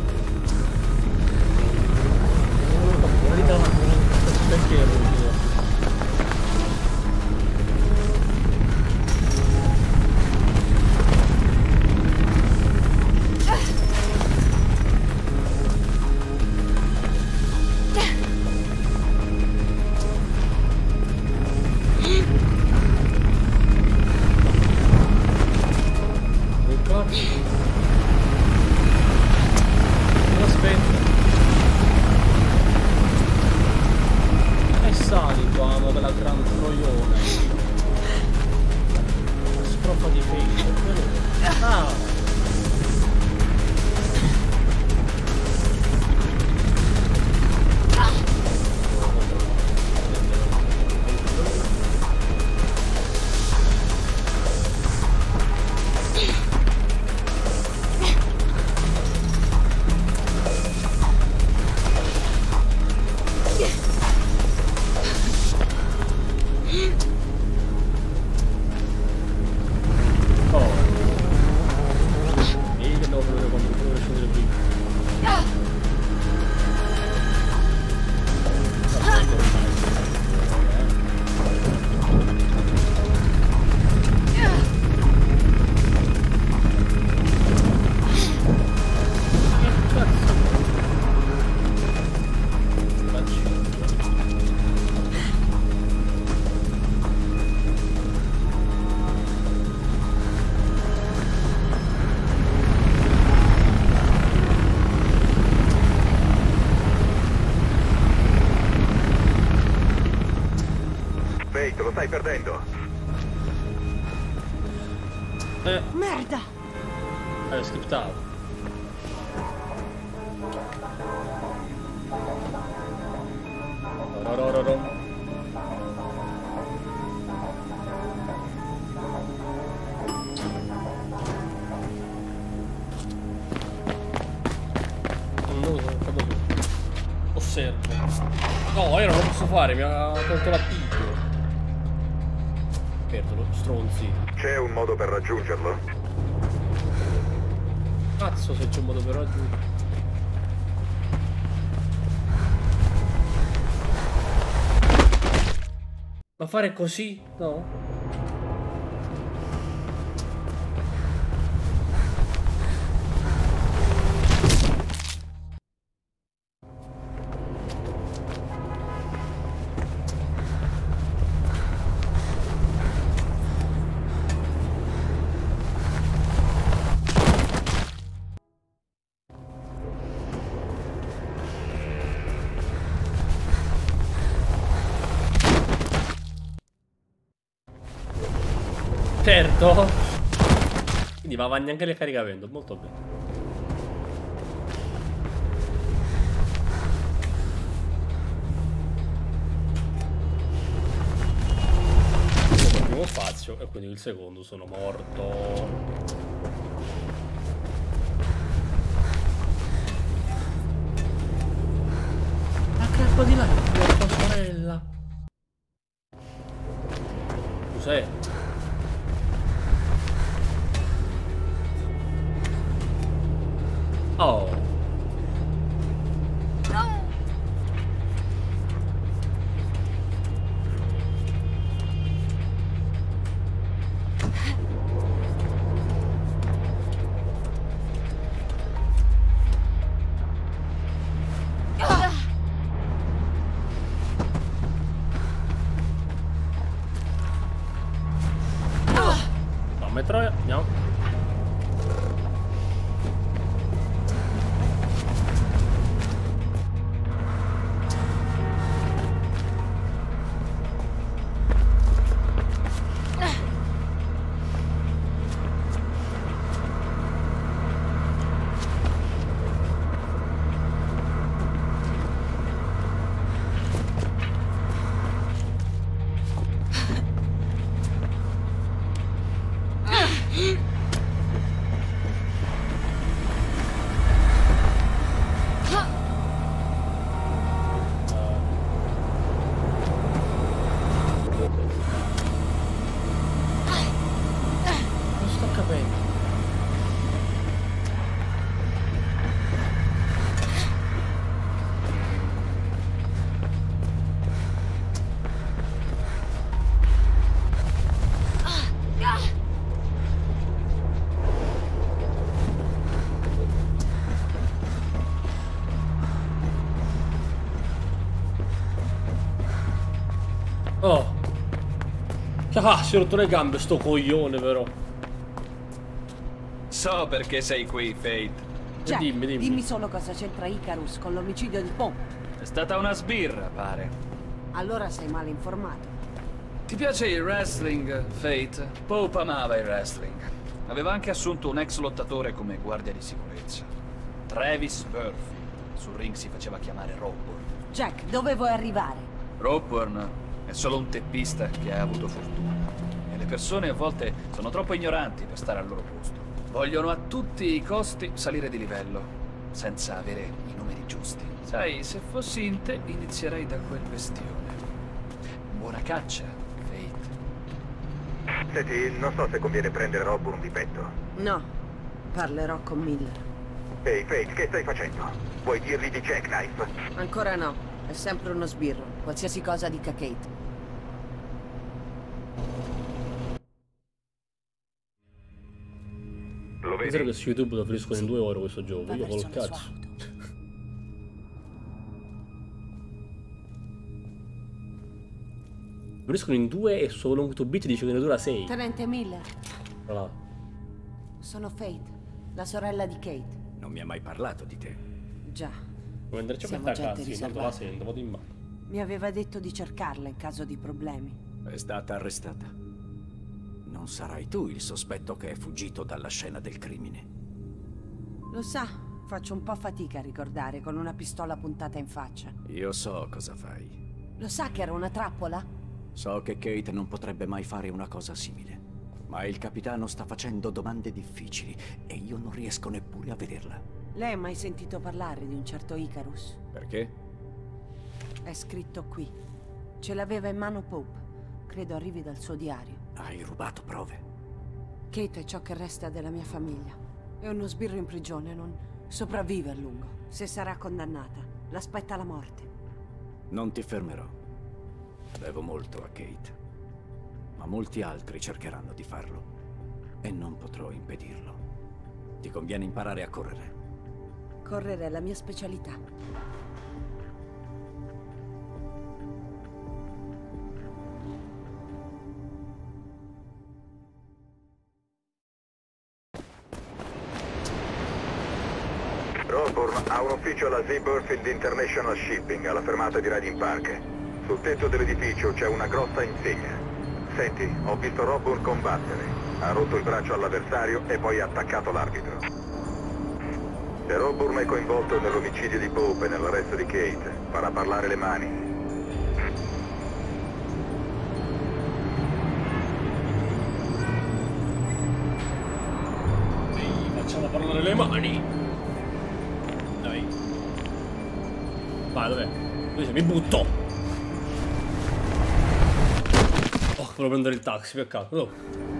Perché ero lì? Te lo stai perdendo. Merda! Scriptavo. serve. No, io non lo posso fare, mi ha tolto l'appiglio. Perdolo, stronzi. C'è un modo per raggiungerlo? Cazzo se c'è un modo per raggiungerlo. Ma fare così? No? Certo. Quindi va avanti anche il caricamento, molto bene. Il primo spazio e quindi il secondo sono morto. Ma che di là, tua sorella. Cos'è? Oh. No. No, metroia, andiamo. Oh. Ah, si è rotto le gambe sto coglione però. So perché sei qui, Fate. Jack, dimmi. dimmi solo cosa c'entra Icarus con l'omicidio di Pope. È stata una sbirra, pare. Allora sei male informato. Ti piace il wrestling, Fate? Pope amava il wrestling. Aveva anche assunto un ex lottatore come guardia di sicurezza. Travis Murphy. Sul ring si faceva chiamare Rawburn. Jack, dove vuoi arrivare? Rawburn è solo un teppista che ha avuto fortuna. E le persone a volte sono troppo ignoranti per stare al loro posto. Vogliono a tutti i costi salire di livello, senza avere i numeri giusti. Sai, se fossi in te inizierei da quel bestione. Buona caccia, Fate. Senti, non so se conviene prendere Rawburn di petto. No, parlerò con Miller. Ehi, Fate, che stai facendo? Vuoi dirgli di Jackknife? Ancora no, è sempre uno sbirro. Qualsiasi cosa dica Kate. Lo vedi? Penso che su YouTube lo finisco in 2 ore questo gioco, io col cazzo. Lo finiscono in 2 e solo un bit dice che ne dura 6. Tenente Miller. Voilà. Sono Fate, la sorella di Kate. Non mi ha mai parlato di te. Già. Come andarci a Siamo mettere a gente cazzo, tanto la sento, vado in mano. Mi aveva detto di cercarla in caso di problemi. È stata arrestata. Non sarai tu il sospetto che è fuggito dalla scena del crimine. Lo sa, faccio un po' fatica a ricordare con una pistola puntata in faccia. Io so cosa fai. Lo sa che era una trappola? So che Kate non potrebbe mai fare una cosa simile. Ma il capitano sta facendo domande difficili e io non riesco neppure a vederla. Lei ha mai sentito parlare di un certo Icarus? Perché? È scritto qui. Ce l'aveva in mano Pope. Credo arrivi dal suo diario. Hai rubato prove. Kate è ciò che resta della mia famiglia. E uno sbirro in prigione non sopravvive a lungo. Se sarà condannata, l'aspetta la morte. Non ti fermerò. Devo molto a Kate. Ma molti altri cercheranno di farlo. E non potrò impedirlo. Ti conviene imparare a correre. Correre è la mia specialità. Roseburn ha un ufficio alla Seaburfield International Shipping, alla fermata di Riding Park. Sul tetto dell'edificio c'è una grossa insegna. Senti, ho visto Roseburn combattere. Ha rotto il braccio all'avversario e poi ha attaccato l'arbitro. Se Roseburn è coinvolto nell'omicidio di Pope e nell'arresto di Kate, farà parlare le mani. Ehi, facciamo parlare le mani! Dai. Vai, dov'è? Dove sei? Mi butto! Oh, volevo prendere il taxi, peccato. Oh.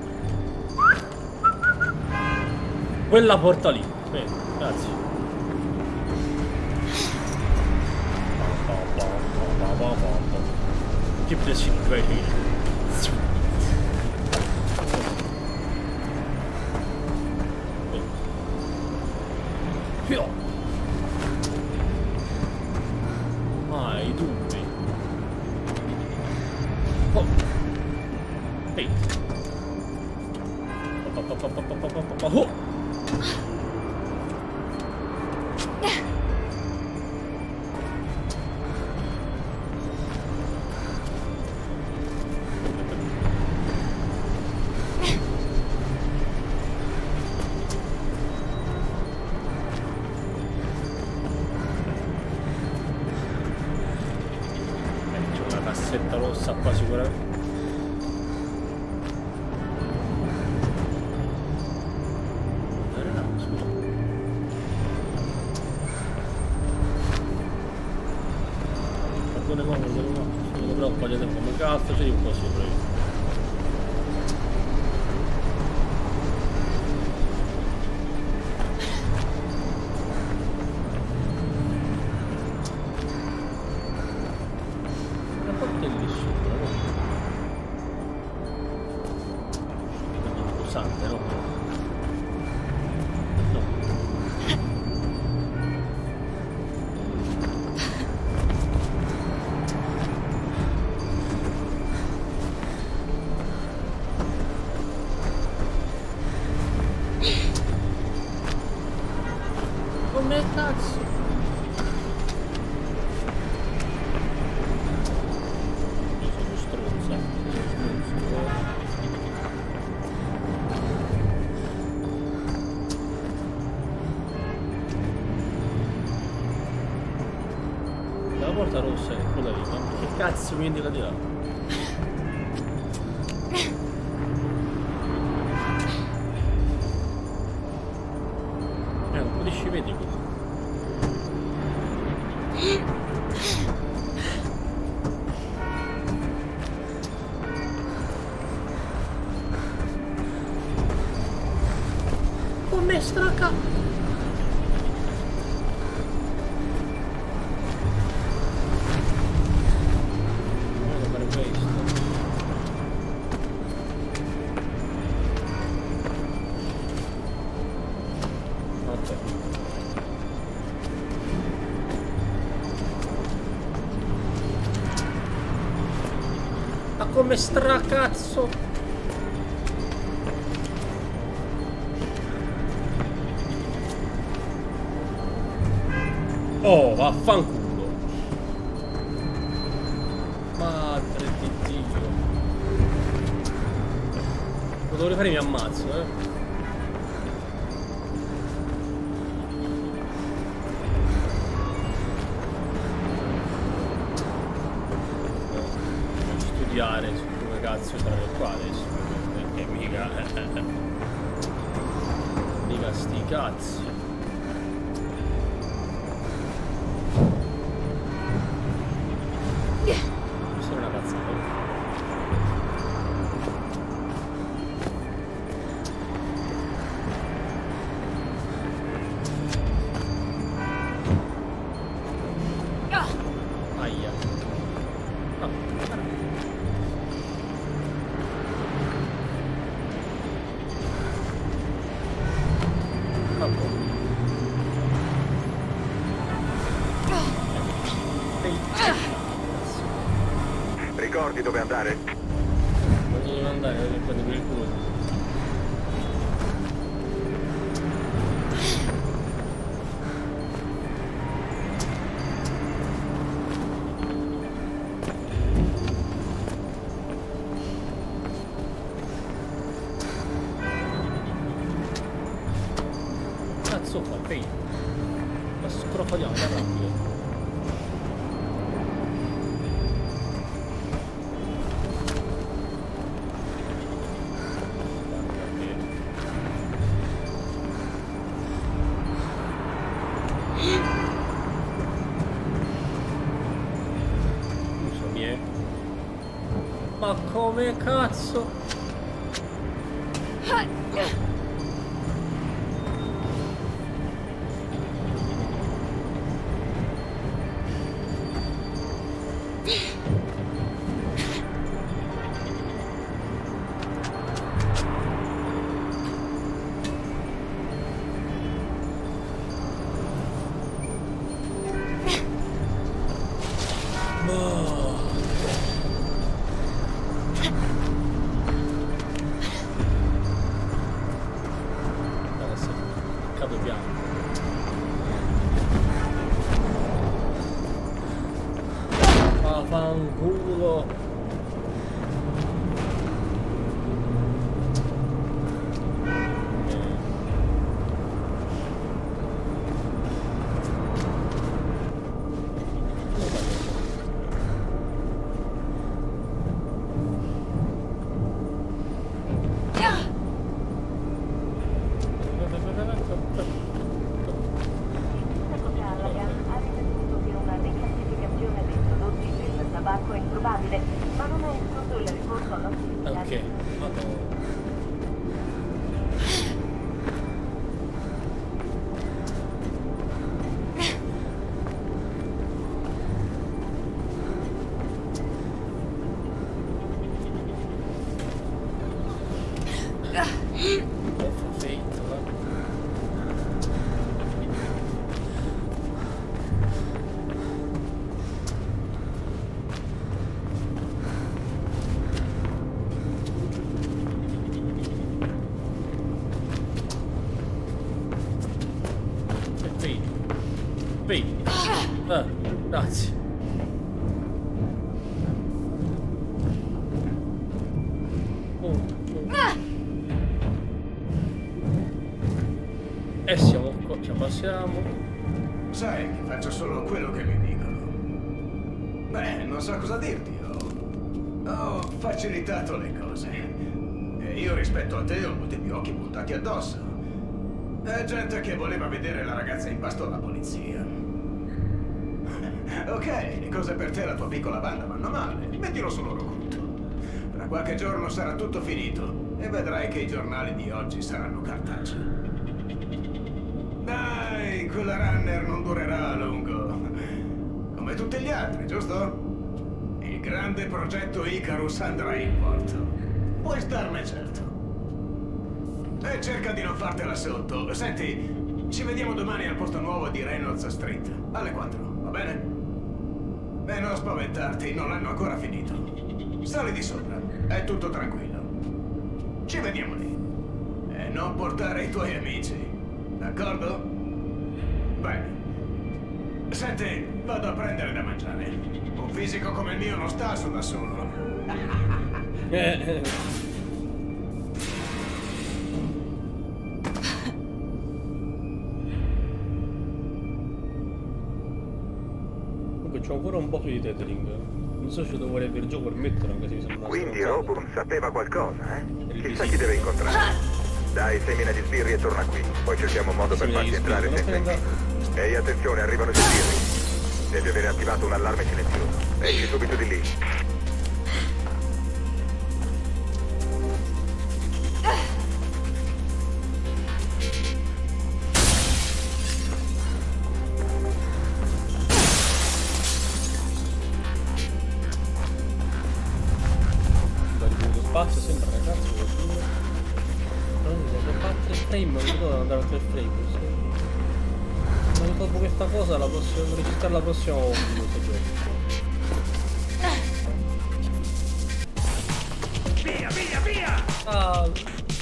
Quella porta lì. Bene, grazie. Keep this shit right here. Ah, i dubbi. Oh. Ehi. Oh. Cassetta rossa qua sicuramente. Scusa. Guardate qua, sono però un po' di tempo come cazzo, c'è un po' sopra io. Come cazzo? Io sono stronza. La porta rossa è quella lì, ma che cazzo mi indica di là? Vedi così. Come stracca? Devo fare questo. Ma come stracazzo! Oh, vaffanculo! Madre di Dio! Lo dovrei fare, mi ammazzo, studiare su come cazzo entrare qua adesso, perché mica mica sti cazzi. ricordi dove andare? Non devo andare, devo prendere per il culo. Cazzo fa, fai? La scrofadiamo, da rapido. Ma come cazzo? Fanculo. Grazie. E siamo qua, ci passiamo. Sai che faccio solo quello che mi dicono. Beh, non so cosa dirti. Ho facilitato le cose. E io rispetto a te ho molti più occhi puntati addosso. È gente che voleva vedere la ragazza in pasto alla polizia. Ok, le cose per te e la tua piccola banda vanno male. Mettilo sul loro conto. Tra qualche giorno sarà tutto finito e vedrai che i giornali di oggi saranno cartacei. Dai, quella runner non durerà a lungo. Come tutti gli altri, giusto? Il grande progetto Icarus andrà in porto. Puoi starne certo. E cerca di non fartela sotto. Senti, ci vediamo domani al posto nuovo di Reynolds Street, alle 4, va bene? E non spaventarti, non l'hanno ancora finito. Sali di sopra, è tutto tranquillo. Ci vediamo lì. E non portare i tuoi amici, d'accordo? Bene. Senti, vado a prendere da mangiare. Un fisico come il mio non sta su da solo. C'ho ancora un po' di tethering. Non so se devo volere per gioco per mettere, anche se mi sembra. Quindi Robun sapeva qualcosa, eh? Chissà chi deve incontrare. Dai, semina di sbirri e torna qui. Poi cerchiamo un modo per farti entrare senza impedire. Ehi, attenzione, arrivano gli sbirri. Devi avere attivato un allarme silenzioso. Esci subito di lì. Spazio sembra ragazzi qualcuno. Non devo battere frame, non devo andare a 3 frame. Ma dopo questa cosa la posso registrare la prossima volta. Ah.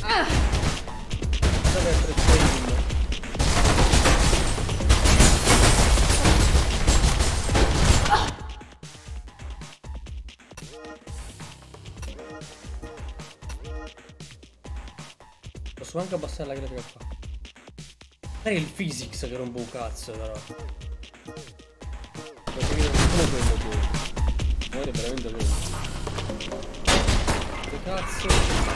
Dove è 3 frame? Posso anche abbassare la grafica qua. È il physics che rompe un cazzo però. Perché viene solo quello tu. Muore veramente quello. Che cazzo.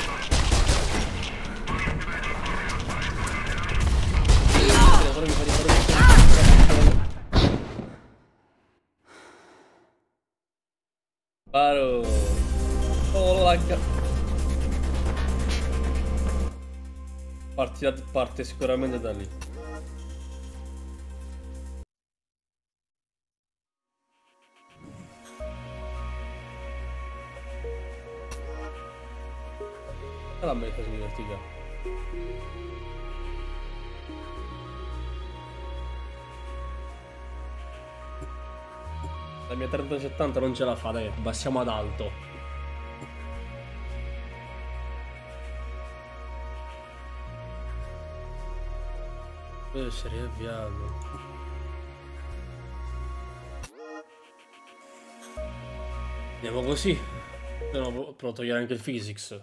Paro. Oh la partita parte sicuramente da lì. La meta si divertirà. La mia 3070 non ce la fa, dai, passiamo ad alto. Deve essere riavviato. Andiamo così. Devo togliere anche il physics.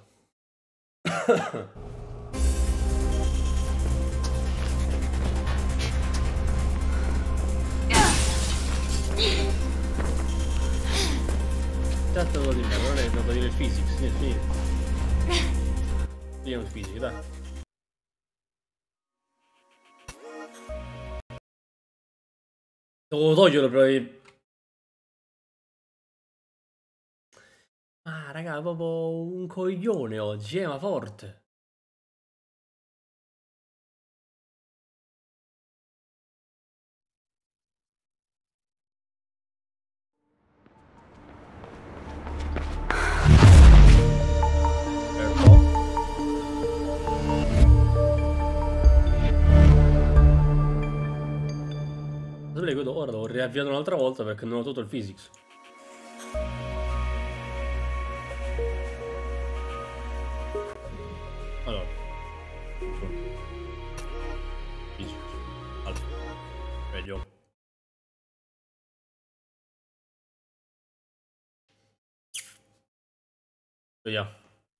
Tanto di me, non è da dire il physics, niente. Vediamo il physics, dai. Devo toglierlo però. Ah, raga, proprio un coglione oggi, ma forte. Ora devo riavviare un'altra volta perché non ho tutto il physics. Allora. Physics. Allora. Meglio. Vediamo.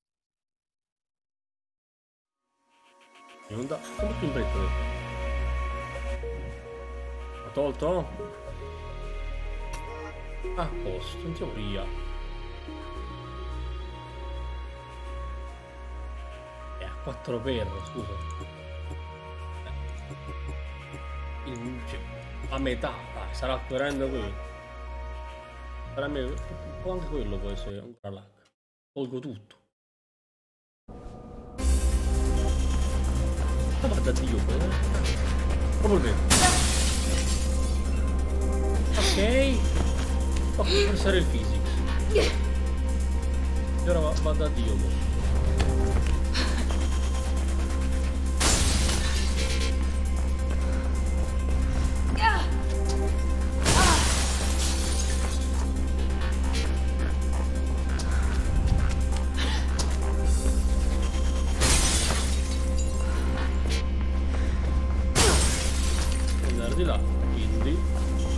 Non da. Come più in fretta. Tolto? A posto, in teoria. È a 4 per, scusa. A metà, dai, sarà acquirendo qui. Per me, anche quello può essere ancora lag. Tolgo tutto. Ma guarda Dio, proprio bene. Ok, ho pensare il physics. E ora vado a Dio. Andare di là, quindi.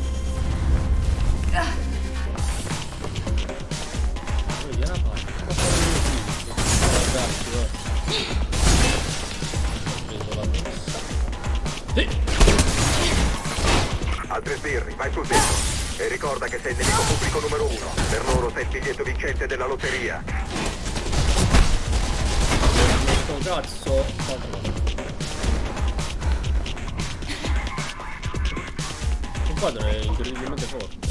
Altri sbirri, vai sul tetto. E ricorda che sei il nemico pubblico numero 1. Per loro sei il biglietto vincente della lotteria. Questo cazzo. Il quadro è incredibilmente forte.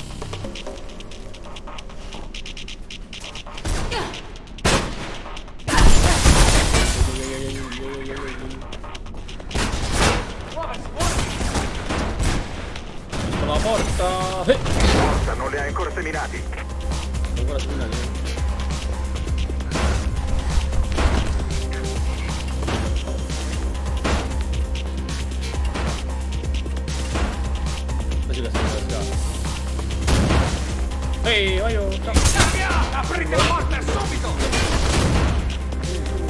La porta! Forza, non li hai ancora seminati. Ancora seminati? Così la stiamo. Ehi, vai io! Aprite la porta subito!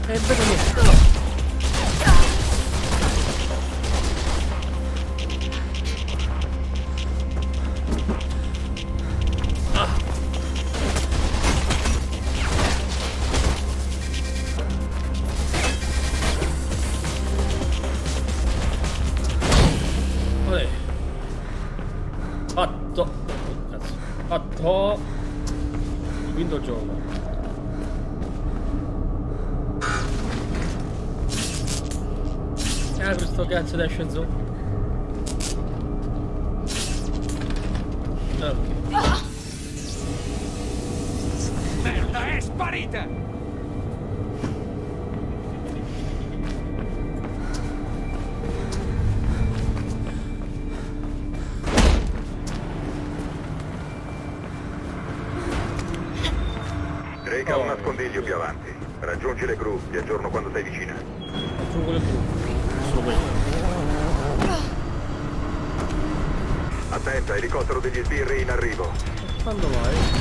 bello niente. Fatto. Vinto il gioco. Questo cazzo di ascensore. Ok. Merda, è sparita! Drake ha un nascondiglio più avanti. Raggiungi le gru, ti aggiorno quando sei vicina. Raggiungo le gru. Solo quello. Attenta, elicottero degli sbirri in arrivo. Quando vai?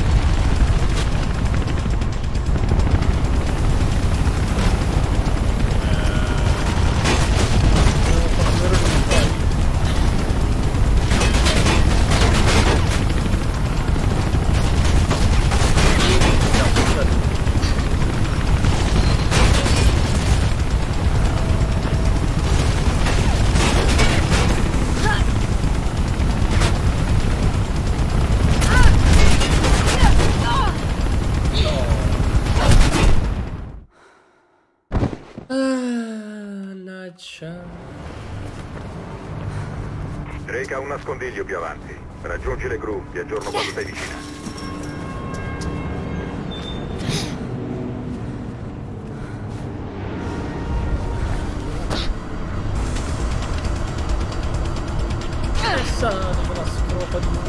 Drake ha un nascondiglio più avanti. Raggiungi le gru, ti aggiorno quando sei vicina. Dopo la scropa di...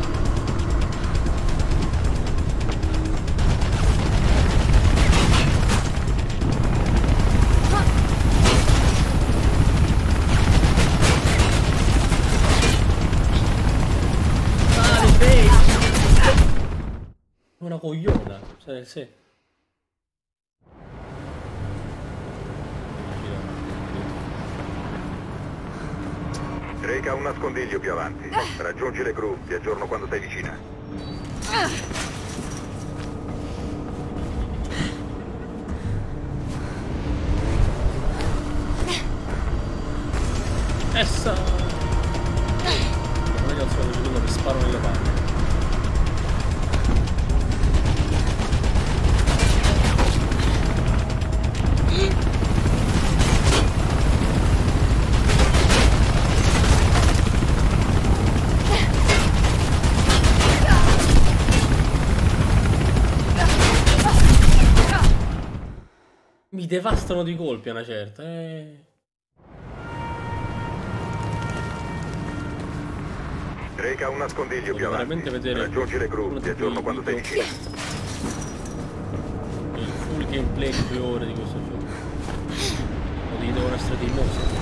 Una cogliona, cioè sì. Drake ha un nascondiglio più avanti. Raggiungi le gru, ti aggiorno quando sei vicina. Essa! Non è che al solito secondo mi sparo nelle palle. Mi devastano di colpi a una certa, Drake ha un nascondiglio più avanti. Raggiungi le gru, ti aggiorno quando sei vicino. Il full gameplay di 2 ore di questo gioco. Lo gli devono essere dei mostri.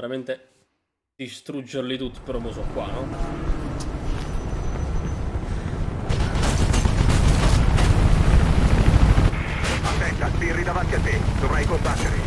veramente distruggerli tutti, però mo so qua, no? Attenta, sbirri davanti a te, dovrai combattere.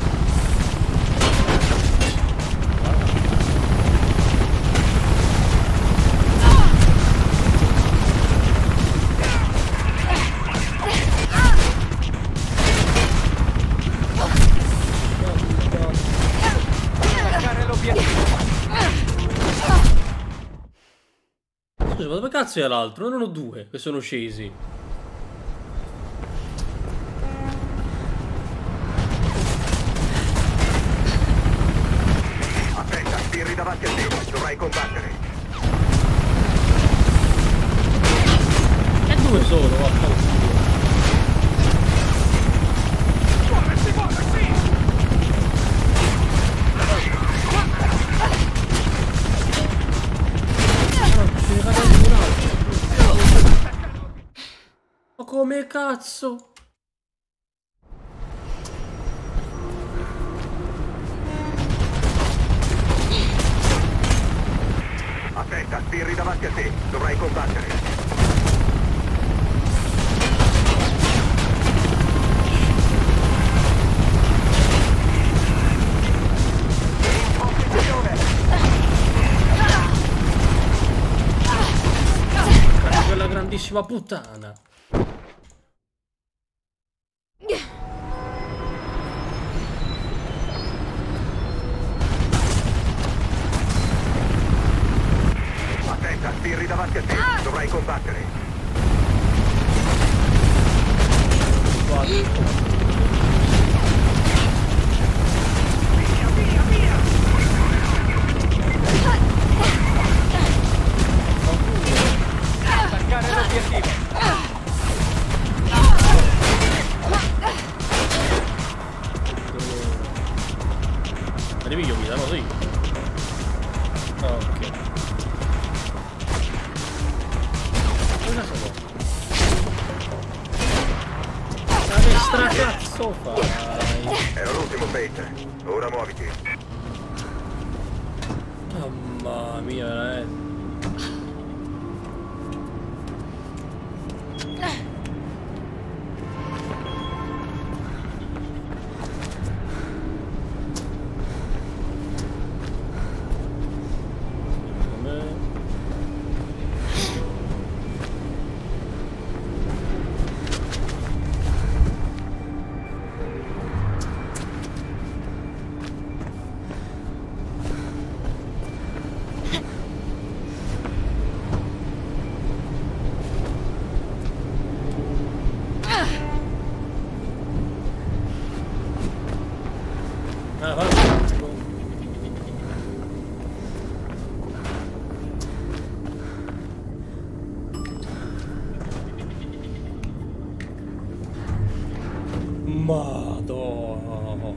Scusa, ma dove cazzo è l'altro? Non ho due che sono scesi. Attenta, sbirri davanti a te, dovrai combattere. E due sono, vaffanculo. Ma come cazzo? Attenta, sbirri davanti a te, dovrai combattere. Quella grandissima puttana. Attenta, sbirri davanti a te, dovrai combattere. Attaccare l'obiettivo. Arrivi io, mi danno sì. Ok. Cosa sono? Ma che stracazzo fai? Era l'ultimo, Fate. Ora muoviti. Mamma mia, veramente. Madonna.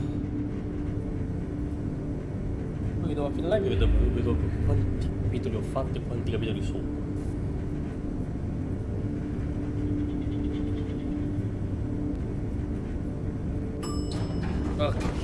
Poi dopo a fine live vedo quanti capitoli ho fatto e quanti capitoli sono. Ok.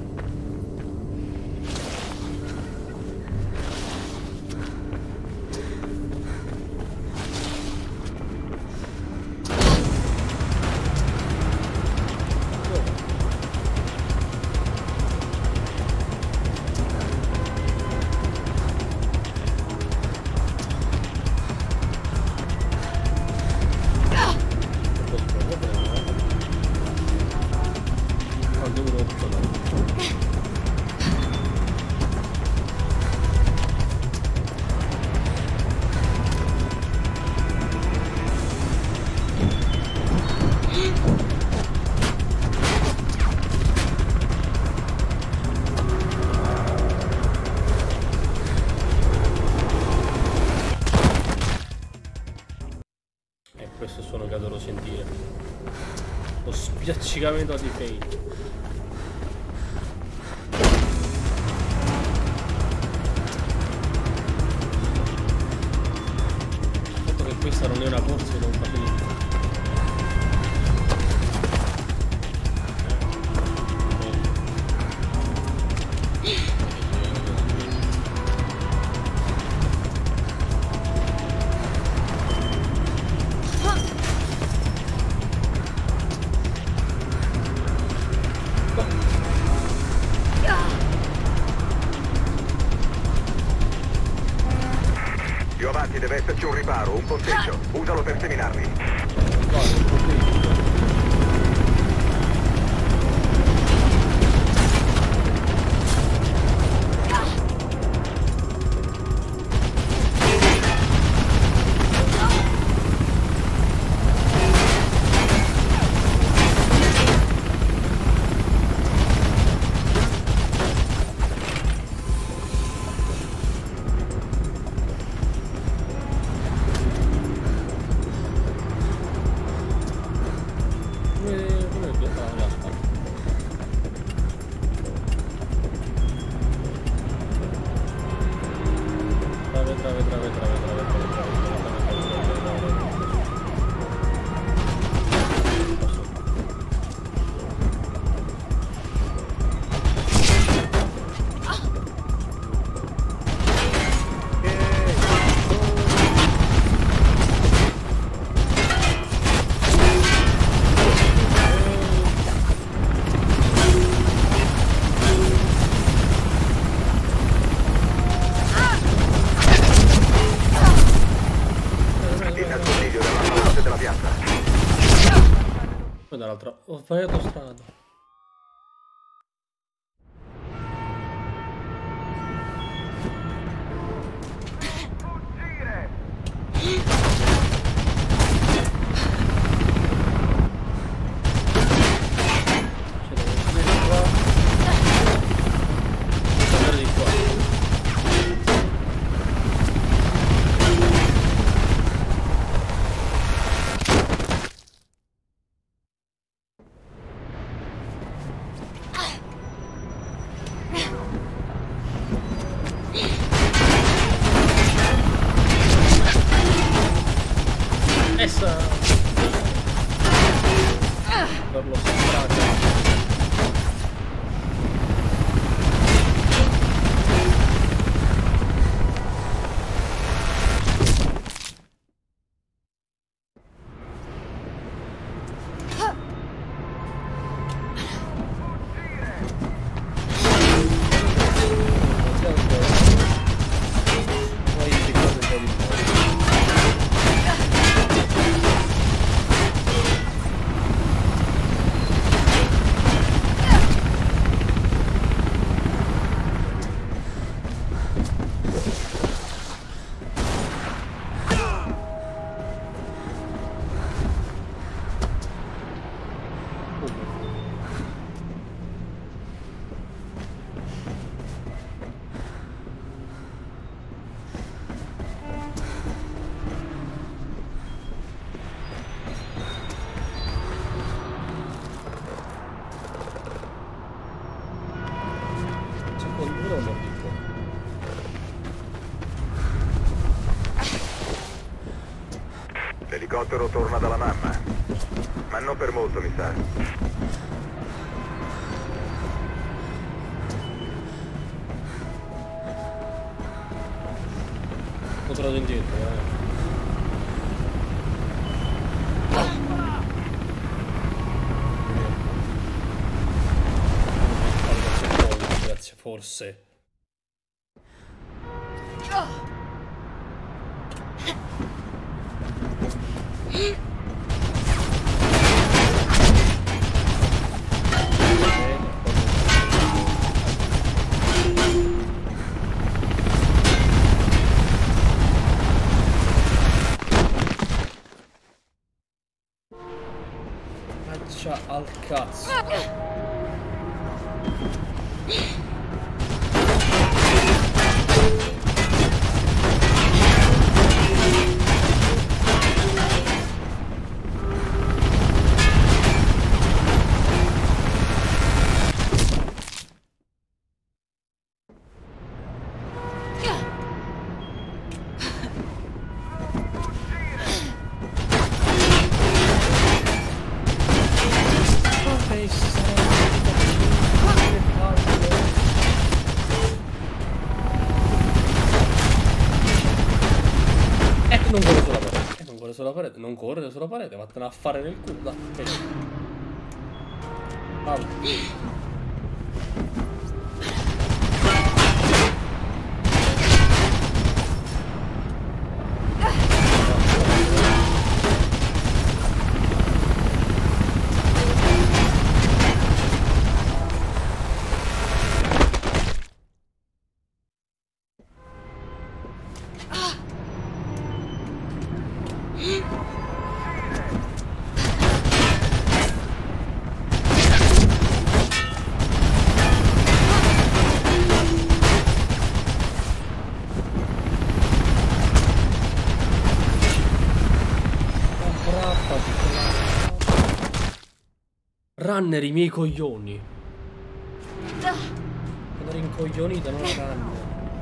Questo è il suono che adoro sentire. Lo spiaccicamento di Fate. Il fatto che questa non è una corsa e non fa niente. avanti deve esserci un riparo, un ponteggio. Usalo per seminarli. Ho sbagliato strada. L'elicottero torna dalla mamma, ma non per molto, mi sa. Ho tornato indietro, Grazie, forse. Al cazzo. Sulla parete, non correre sulla parete, vattene a fare nel culo. Dai, Runner, i miei coglioni. Sono rincoglionita, non la Runner.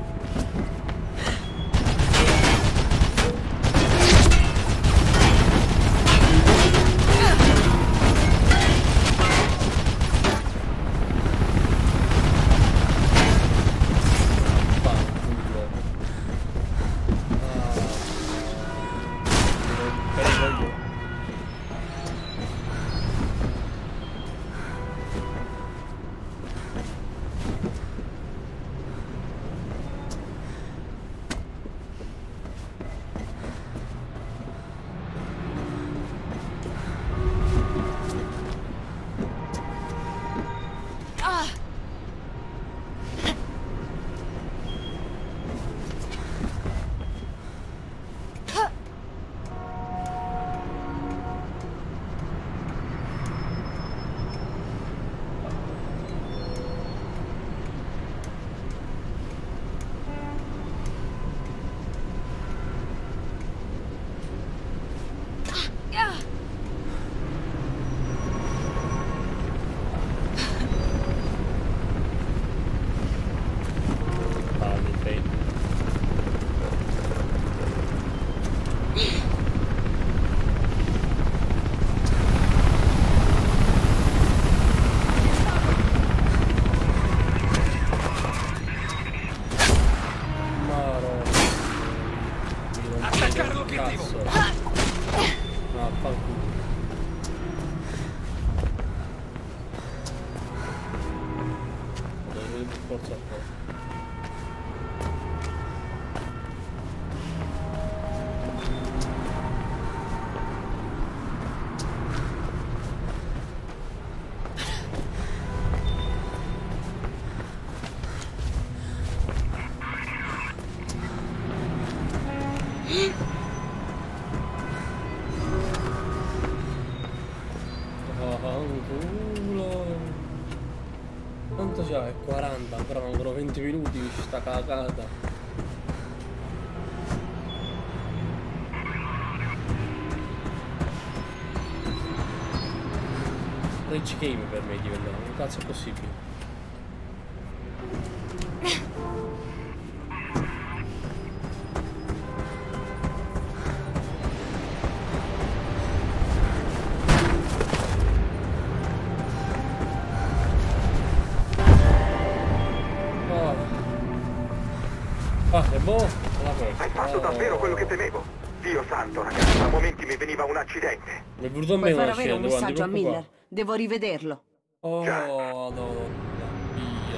Quanto c'è? È 40, ancora mancano 20 minuti di sta cagata. Rage game per me diventa, non cazzo è possibile. Hai fatto davvero quello che temevo. Dio santo, ragazzi, a momenti mi veniva un accidente. Mi è venuto a me puoi una far avere un messaggio a scena, Miller. Devo rivederlo. Oh, no, via.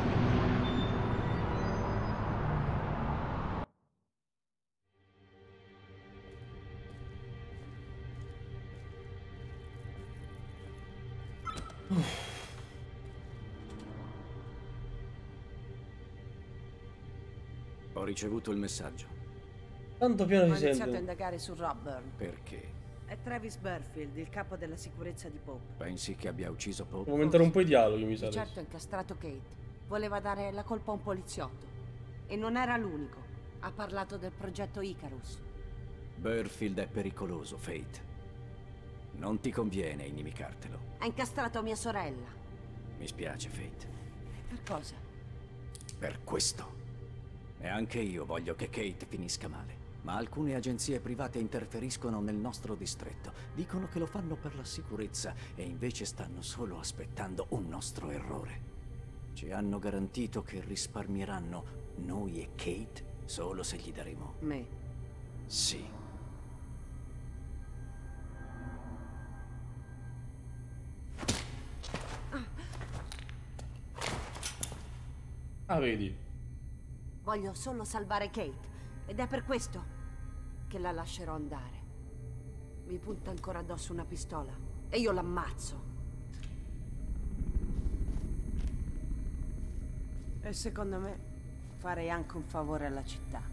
Ho ricevuto il messaggio. Tanto piano si Ho iniziato sente. a indagare su Robburn. Perché? È Travis Burfield, il capo della sicurezza di Pope. Pensi che abbia ucciso Pope? Devo aumentare un po' i dialoghi, mi sa. Di certo ha incastrato Kate. Voleva dare la colpa a un poliziotto. E non era l'unico. Ha parlato del progetto Icarus. Burfield è pericoloso, Fate. Non ti conviene inimicartelo. Ha incastrato mia sorella. Mi spiace, Fate. Per cosa? Per questo. E anche io voglio che Kate finisca male. Ma alcune agenzie private interferiscono nel nostro distretto. Dicono che lo fanno per la sicurezza e invece stanno solo aspettando un nostro errore. Ci hanno garantito che risparmieranno noi e Kate solo se gli daremo... Me? Sì. Ah, vedi? Voglio solo salvare Kate. Ed è per questo che la lascerò andare. Mi punta ancora addosso una pistola e io l'ammazzo. E secondo me farei anche un favore alla città.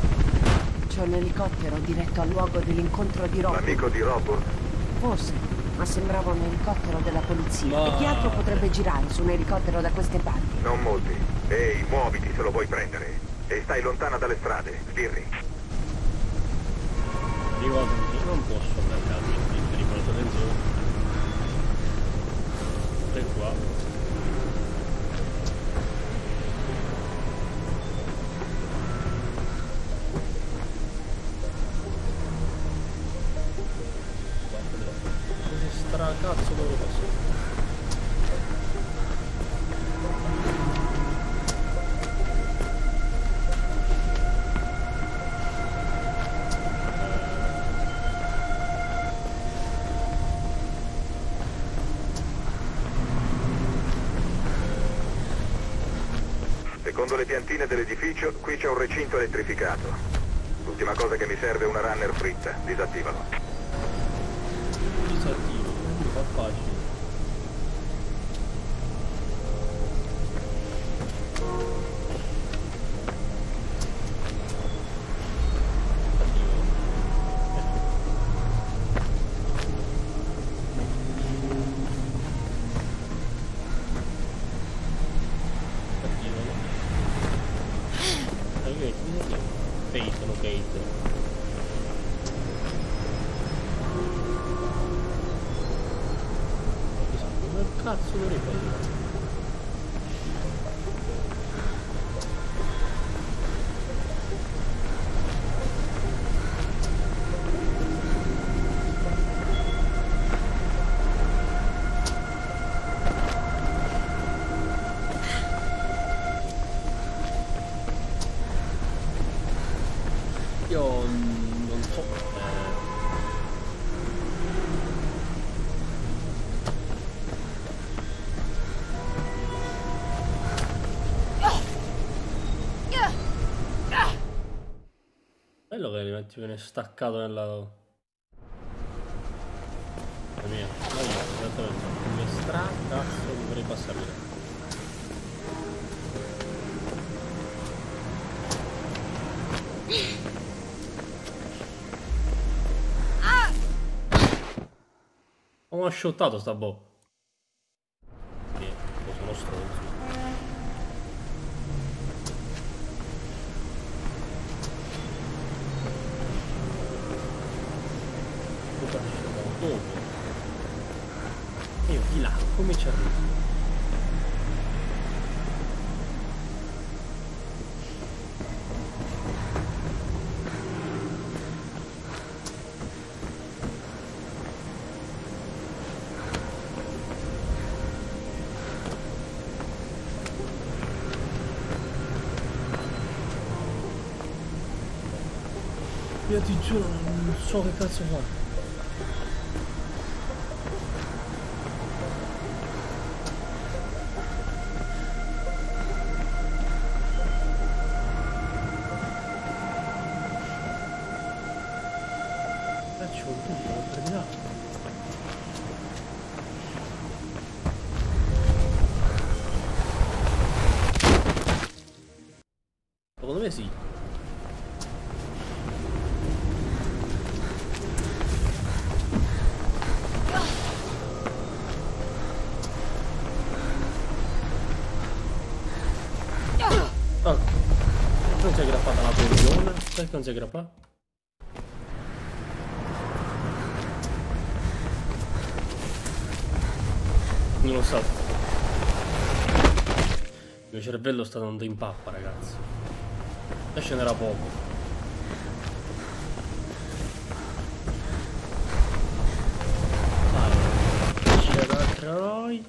C'è un elicottero diretto al luogo dell'incontro di Robburn. L'amico di Robburn? Forse. ma sembrava un elicottero della polizia. Ma... E chi altro potrebbe girare su un elicottero da queste parti? Non molti. Ehi, muoviti se lo vuoi prendere. E stai lontana dalle strade, Sbirri. Io non posso andare a mettere molto attenzione. E qua. Cazzo dove posso? Secondo le piantine dell'edificio, qui c'è un recinto elettrificato. L'ultima cosa che mi serve è una runner fritta. Disattivalo. Fa facile. Cazzo lo ripeto. Io non so. Bello che viene staccato nella... La mia, esattamente. Come cazzo dovrei passare. Ho one shottato sta boh. Sono stronzo. Dopo. E io di là, come ci arrivo? Io ti giuro, non so che cazzo fare. Faccio un tutto, l'ho terminato. Secondo me sì. Oh, non si è aggrappata la polliona? Perché non si è aggrappata? Non lo so. Il mio cervello sta andando in pappa, ragazzi. E ce n'era poco. Allora, c'è la troia.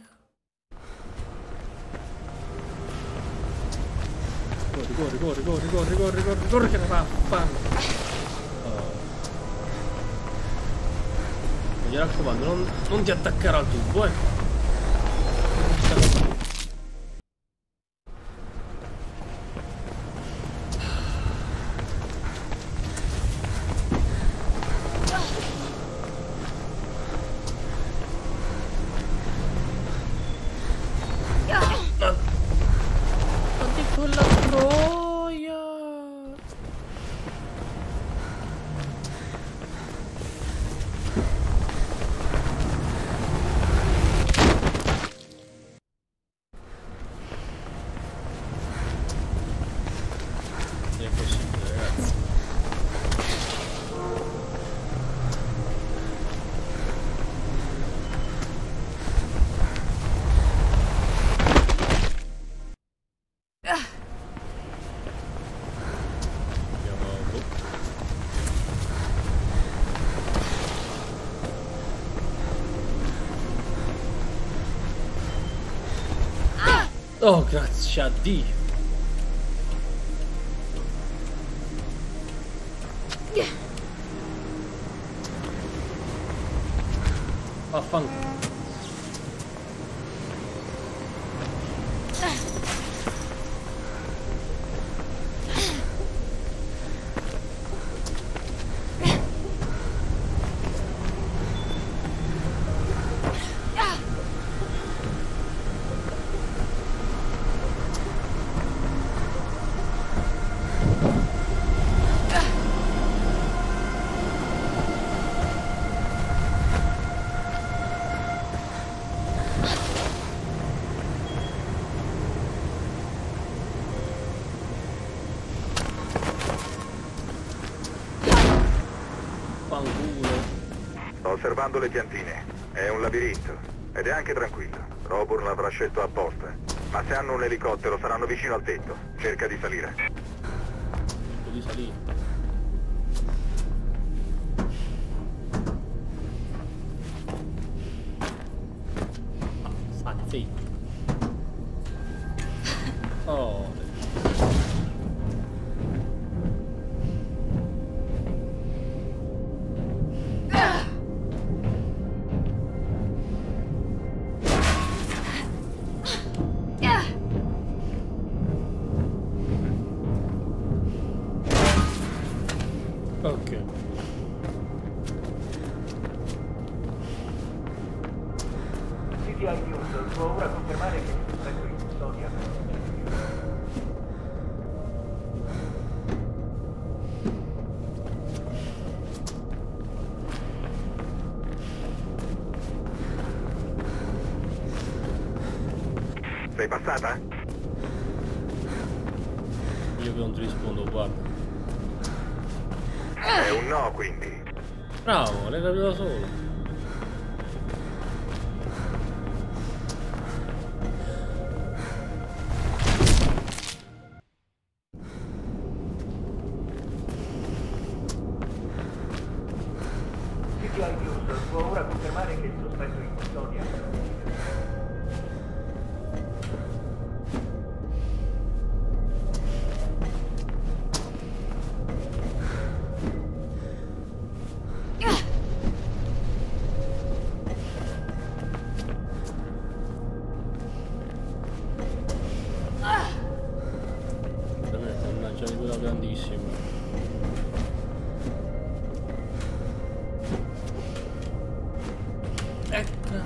Corri che ne va, fanno. Mi raccomando, non ti attaccare al tubo, Oh, grazie a Dio. Vaffanculo. Sto osservando le piantine. È un labirinto. Ed è anche tranquillo. Roburn l'avrà scelto apposta. Ma se hanno un elicottero saranno vicino al tetto. Cerca di salire. Di salire. Fazzi. Oh. Ok. CTI News, può ora confermare che il sospesso in custodia. Sei passata? Io che non ti rispondo, guarda. È un no, quindi. Bravo, l'hai capito da solo. CTI News, può ora confermare che il sospetto in custodia. Grandissimo. Ecco.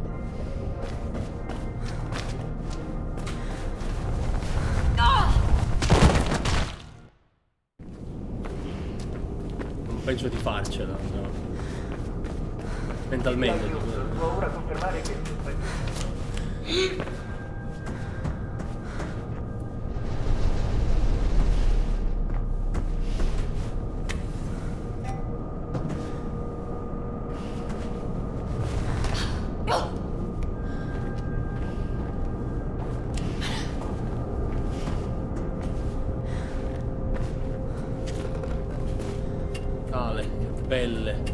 Non penso di farcela, no. Mentalmente. Può ora confermare che il sospetto. Belle.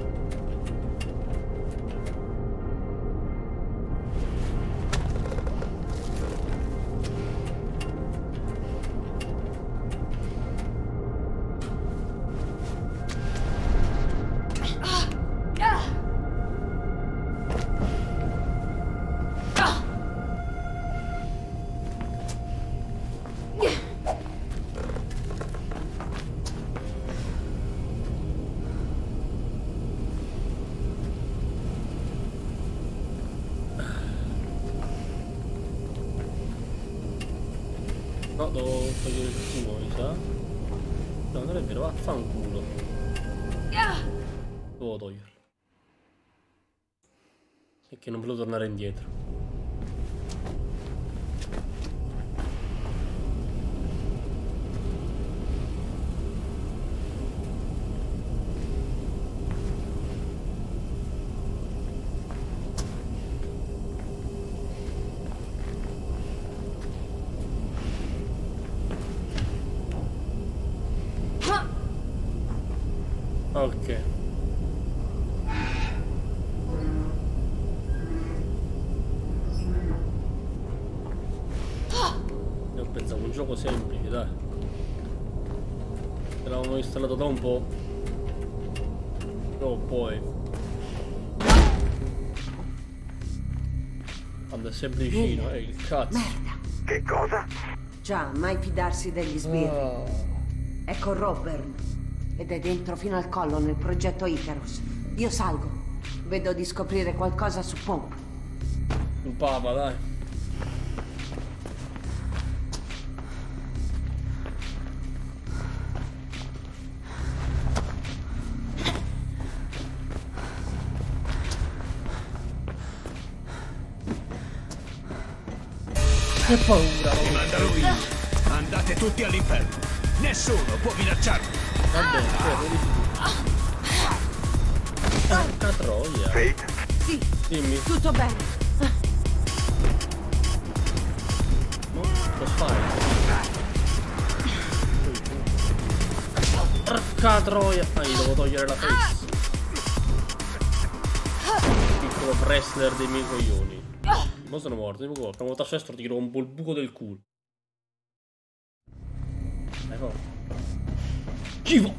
No, devo togliere il fumo, mi sa. No, non è vero, vaffanculo. Devo toglierlo. E che non volevo tornare indietro. Ok. Io pensavo un gioco semplice, dai. L'avevamo installato da un po'. Però poi quando è semplicino, il cazzo. Merda. Che cosa? Già, mai fidarsi degli sbirri. È con Robert ed è dentro fino al collo nel progetto Icarus. Io salgo. Vedo di scoprire qualcosa su Pope. Un papa, dai. Che paura, Mi mandano via. Andate tutti all'inferno. Nessuno può minacciarmi. Va bene, porca troia. Fate? Sì. Dimmi. Tutto bene. Lo fai? Porca troia. Ah, gli devo togliere la face. Piccolo wrestler dei miei coglioni. Ma sono morto, tipo qua. Quando tasto destro ti rompo il buco del culo. Dai, fa. Schifo!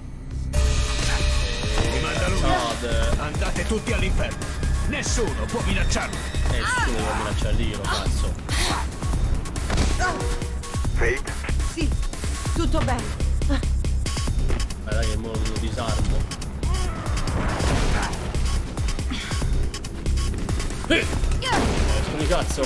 Mi mandano via. Andate tutti all'inferno. Nessuno può minacciarmi. Nessuno può minacciare io, cazzo. Fate? Sì, tutto bene. Dai che mo lo disarmo. Sono di cazzo.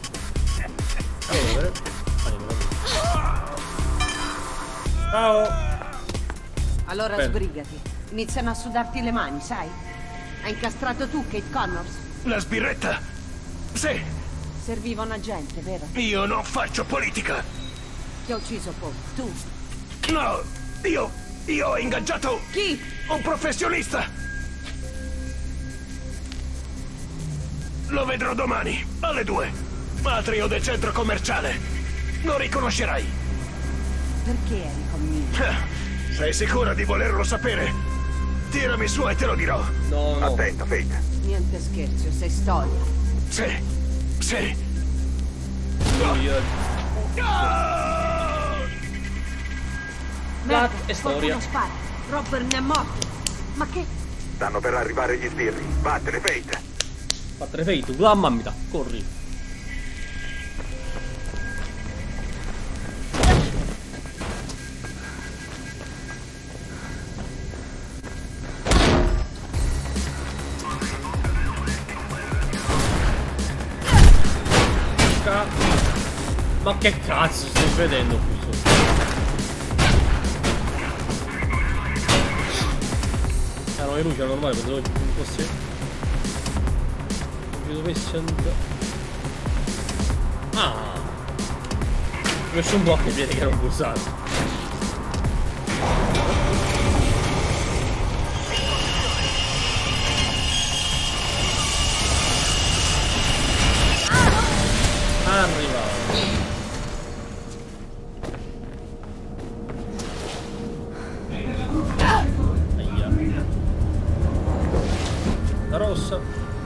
Ciao. Allora Bene. sbrigati. Iniziano a sudarti le mani, sai? Hai incastrato tu Kate Connors. La sbirretta? Sì. Serviva un agente, vero? Io non faccio politica. Ti ha ucciso Pope. Tu. No, io ho ingaggiato... Chi? Un professionista. Lo vedrò domani, alle 2. Atrio del centro commerciale. Lo riconoscerai. Perché eri con me? Sei sicura di volerlo sapere? Tirami su e te lo dirò. No. Attento, Fate. Niente scherzo, sei storia. Sì. Merda, è storia. qualcuno spara. Robert ne è morto. Ma che? Stanno per arrivare gli sbirri. Vattene, Fate. Vattene Fate, tu la mammita, corri. Ma che cazzo stai vedendo qui sotto? Erano le luci normali, pensavo che fosse... Che dovessi andare... Ah! Ho messo un blocco e piedi che erano pulsati. Arriva. La rossa.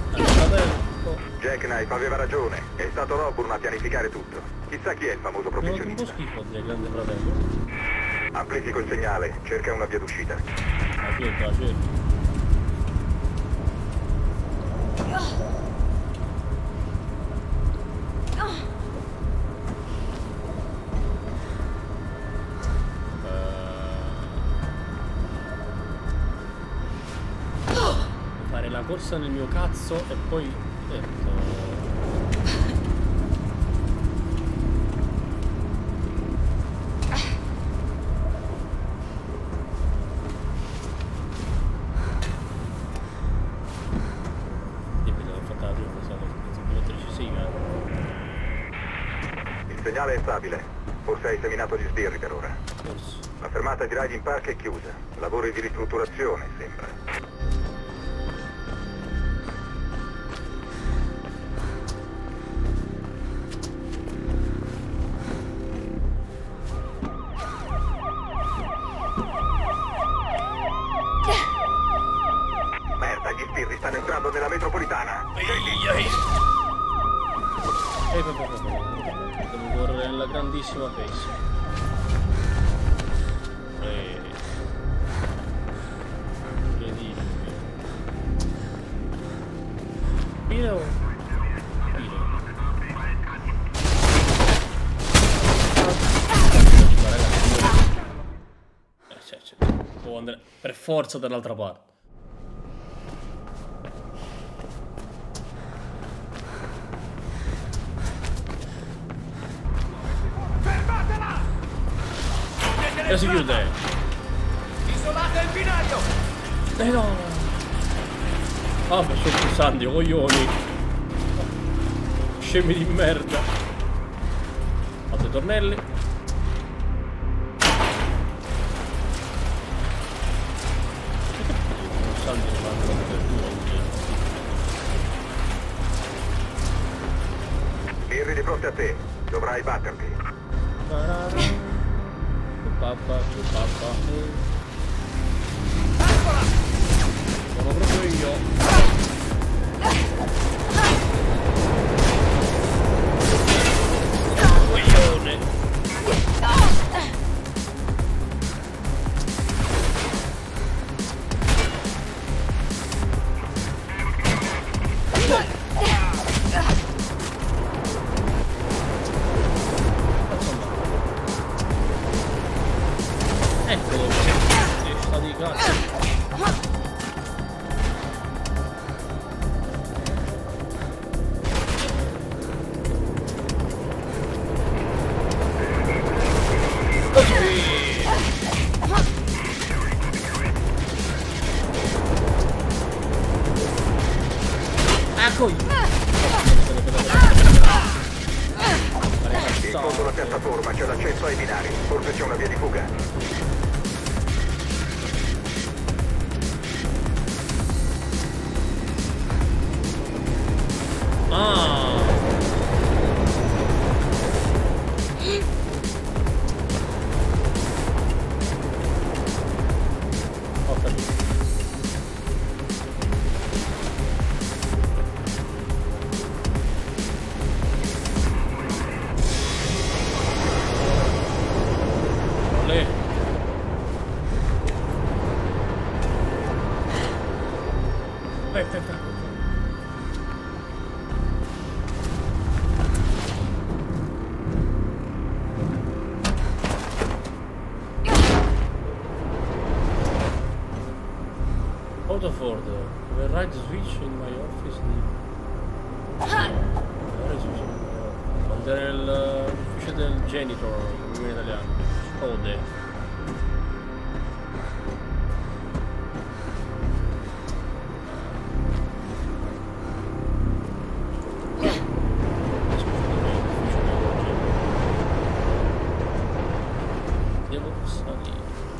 Jack Knife aveva ragione. È stato Robur a pianificare tutto. Chissà chi è il famoso professionista. Un po' schifo del grande fratello. Amplifico il segnale. Cerca una via d'uscita. La cerco. Fare la corsa nel mio cazzo e poi Il segnale è stabile. Forse hai seminato gli sbirri per ora. La fermata di Riding Park è chiusa. Lavori di ristrutturazione, sembra. bellissima face. Incredibile. Pino. Devo andare per forza dall'altra parte. Fermatela! E si chiude. Isolate il binario! No! Ah, faccio il pulsante, coglioni! Scemi di merda! Fate i tornelli. Birri di fronte a te, dovrai batterti. Sono proprio io. Coglione. Eccolo, sta di cazzo. Ecco io. In fondo alla piattaforma c'è l'accesso ai binari, forse c'è una via di fuga. Ho capito. Olè. Aspetta. Autoford, override switch in my office. Quando era l'ufficio del janitor in italiano. Code. Devo salire.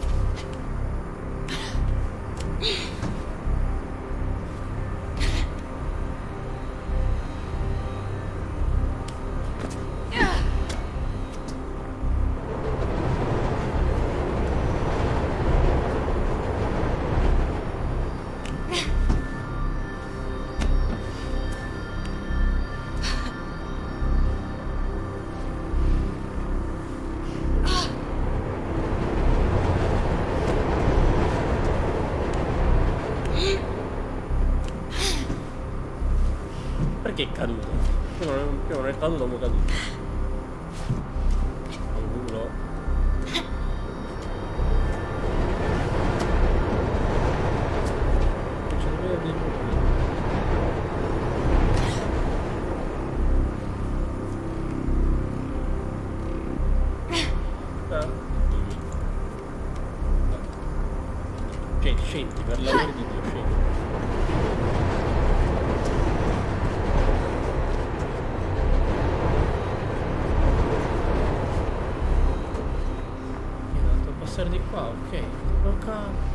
Perché è caduto? Io non è caduto, ma è caduto. Culo. Non c'è da vedere. Scendi, per l'amore di Dio, scendi. Passare di qua, ok. Tocca.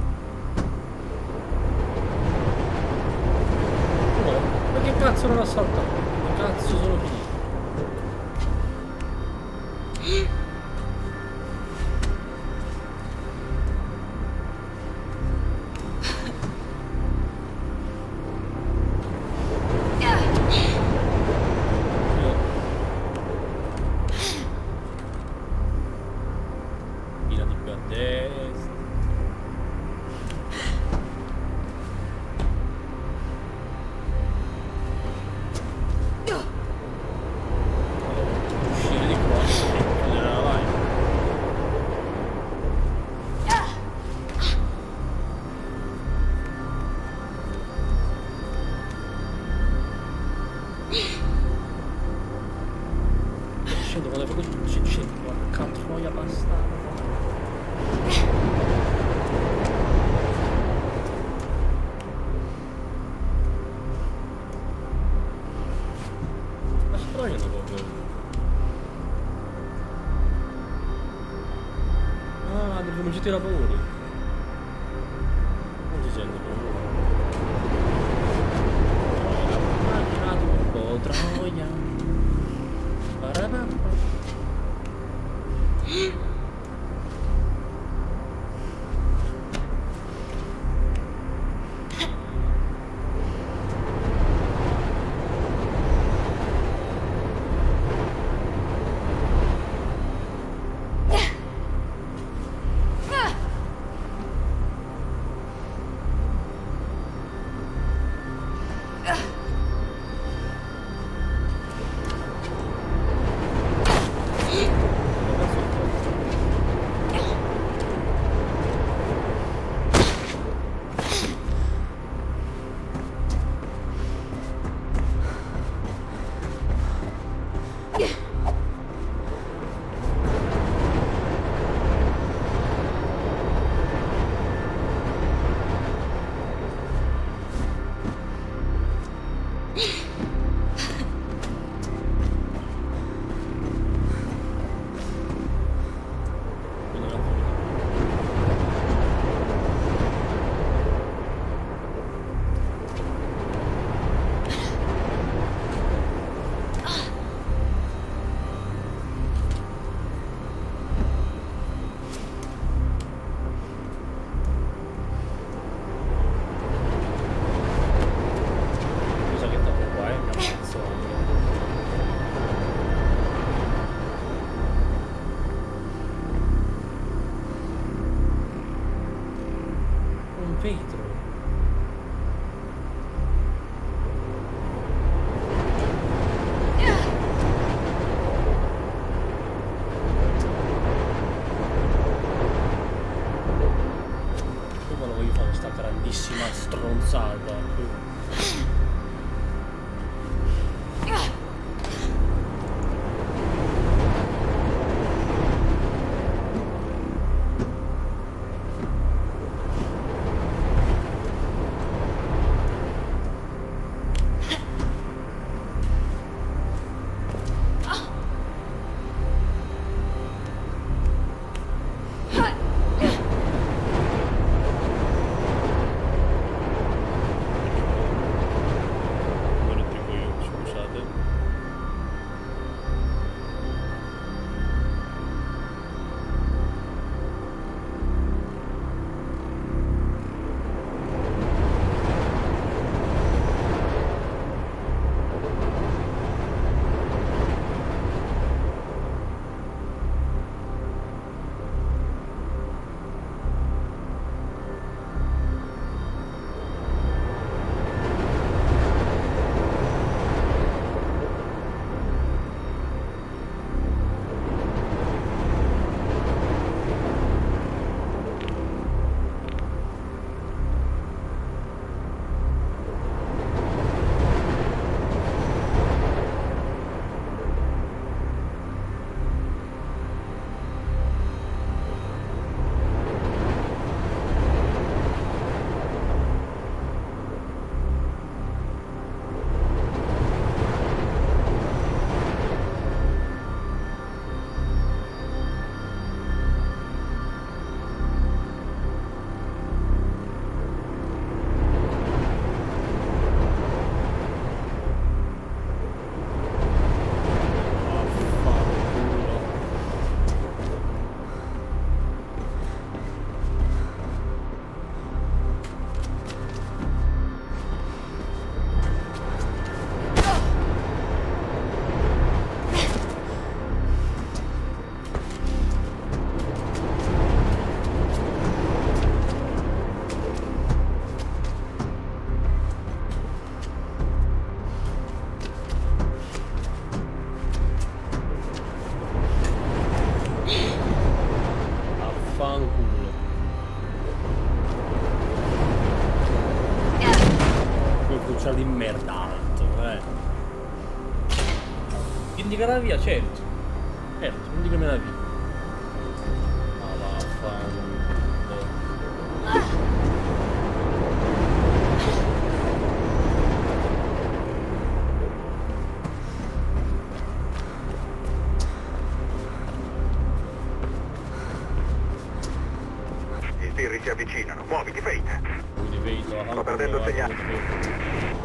Ma che cazzo non ha saltato? troia bastardo. Ma si troiano proprio. Ah, devo gestire i lavori. Non si sente proprio. Troia. Parapam. cucciolo di merda alto, Indica la via, certo. Certo, indica me la via. Gli sbirri si avvicinano. Muoviti, Fate. Sto perdendo il segnale.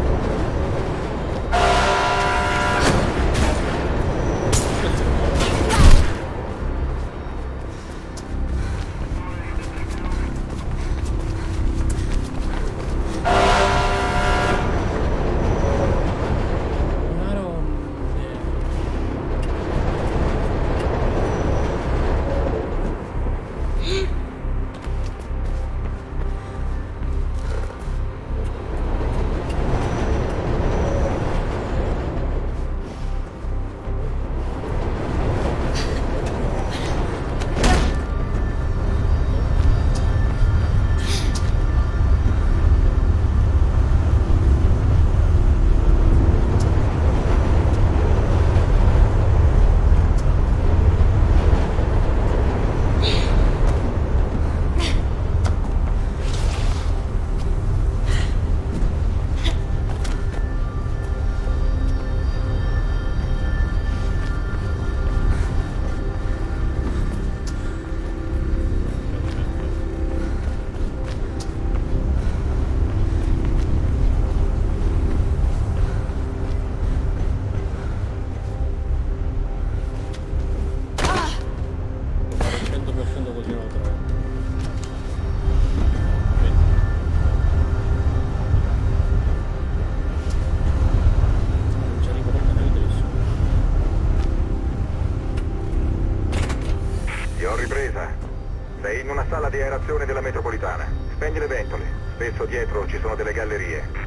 Sei in una sala di aerazione della metropolitana. Spegni le ventole. Spesso dietro ci sono delle gallerie.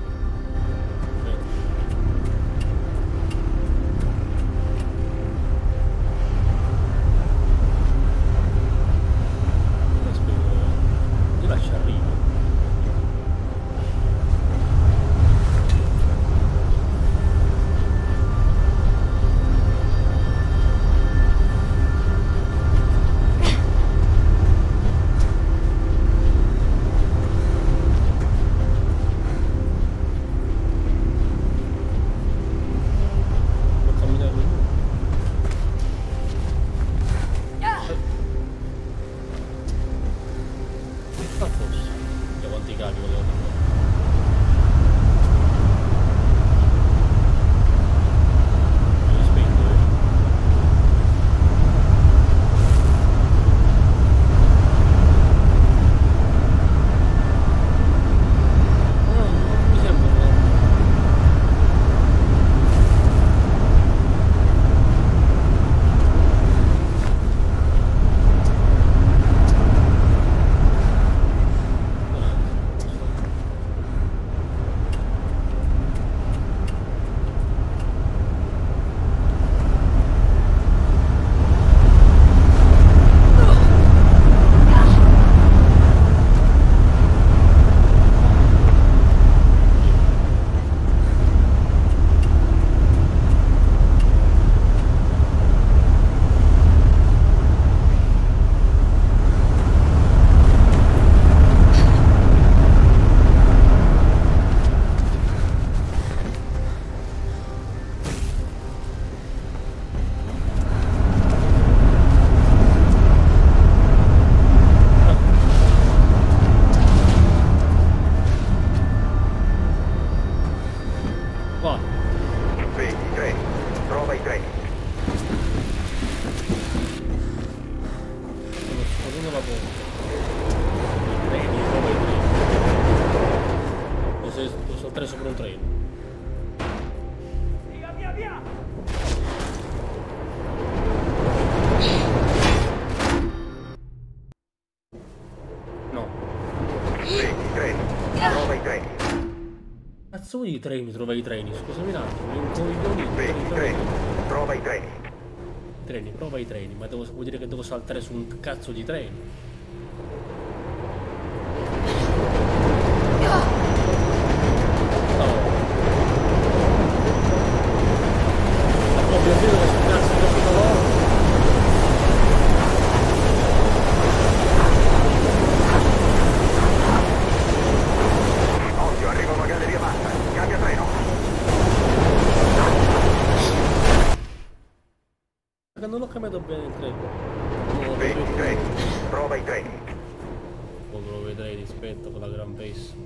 I treni, trova i treni, scusami un attimo, trova i treni. Treni, prova i treni, ma vuol dire che devo saltare su un cazzo di treno. Perché non ho cambiato bene il treno. Vedi i treni. Prova i treni. Come lo vedrei rispetto con la Gran Pace.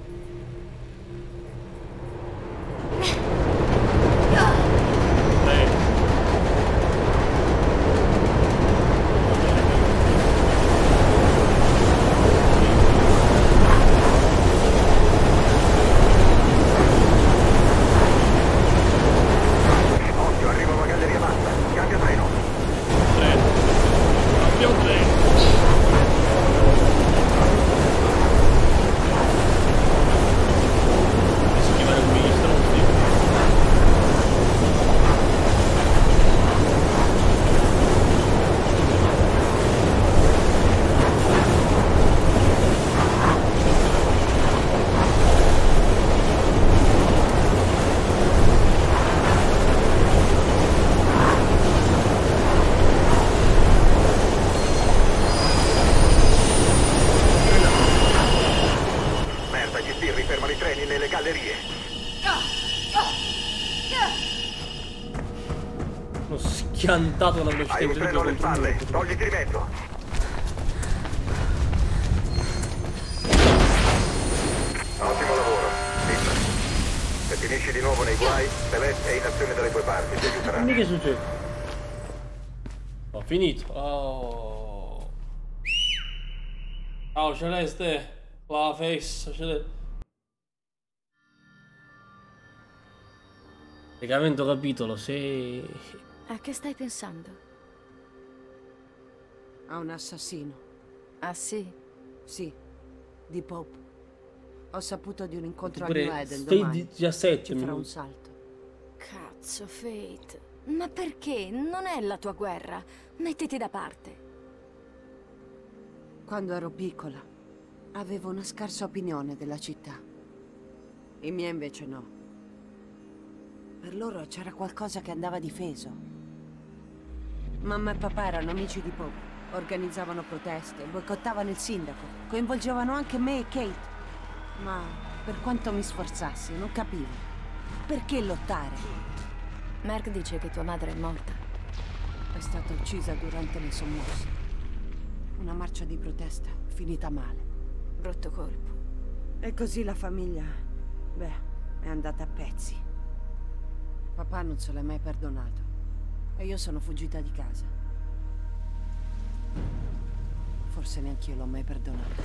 Piantato la velocità. Hai un treno alle spalle, togliti di mezzo. Ottimo lavoro, Peter. Se finisci di nuovo nei guai, Celeste è in azione dalle tue parti, ti aiuterà. Che succede? Ho finito. Oh. Ciao Celeste. La face, Celeste. Legamento capitolo 6. A che stai pensando? A un assassino. Ah sì? Sì, di Pope. Ho saputo di un incontro a Pure New Eden stai domani. 17 Ci farà minuti. un salto. Cazzo, Fate. Ma perché? Non è la tua guerra. Mettiti da parte. Quando ero piccola, avevo una scarsa opinione della città. I miei invece no. Per loro c'era qualcosa che andava difeso. Mamma e papà erano amici di Pope. Organizzavano proteste, boicottavano il sindaco, coinvolgevano anche me e Kate. Ma per quanto mi sforzassi, non capivo. Perché lottare? Merc dice che tua madre è morta. È stata uccisa durante le sommosse. Una marcia di protesta, finita male. Brutto colpo. E così la famiglia, beh, è andata a pezzi. Papà non se l'è mai perdonato. E io sono fuggita di casa. Forse neanche io l'ho mai perdonato.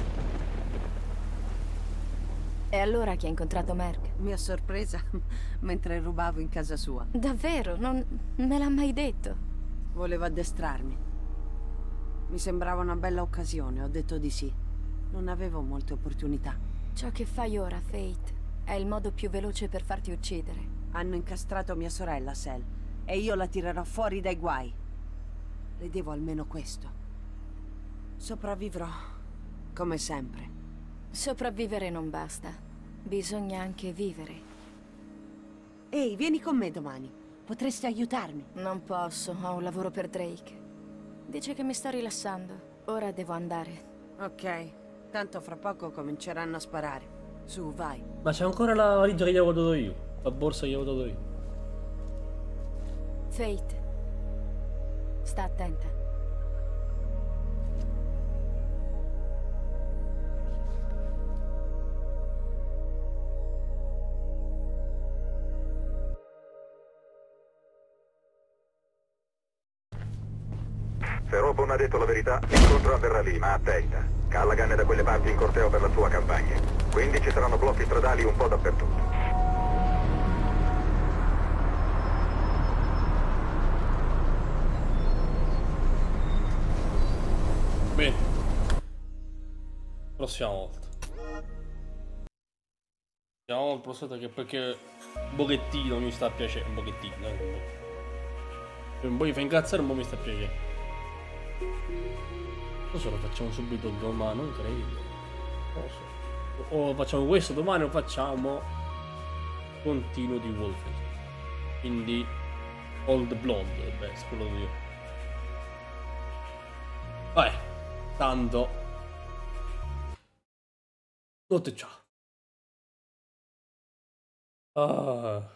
E allora chi ha incontrato Merc? Mi ha sorpresa mentre rubavo in casa sua. Davvero? Non me l'ha mai detto. Voleva addestrarmi. Mi sembrava una bella occasione, ho detto di sì. Non avevo molte opportunità. Ciò che fai ora, Fate, è il modo più veloce per farti uccidere. Hanno incastrato mia sorella, Sel, e io la tirerò fuori dai guai. Le devo almeno questo. Sopravvivrò, come sempre. Sopravvivere non basta. Bisogna anche vivere. Ehi, vieni con me domani. Potresti aiutarmi. Non posso, ho un lavoro per Drake. Dice che mi sto rilassando. Ora devo andare. Ok, tanto fra poco cominceranno a sparare. Su, vai. Ma c'è ancora la valigia che gli avevo dato io. La borsa che gli avevo dato io. Fate, sta attenta. Se Rob non ha detto la verità, l'incontro avverrà lì, ma attenta. Callaghan è da quelle parti in corteo per la sua campagna. Quindi ci saranno blocchi stradali un po' dappertutto. Bene. Prossima volta. Prossima volta che perché un pochettino mi sta piacendo. Un pochettino, un po' mi fa incazzare, un po' mi sta piacendo. Non so, lo facciamo subito domani, non credo. Non lo so. O facciamo questo domani o facciamo continuo di Wolfenstein. Quindi Old Blood, beh, quello io. Vai, tanto. Notte ciao. Ah.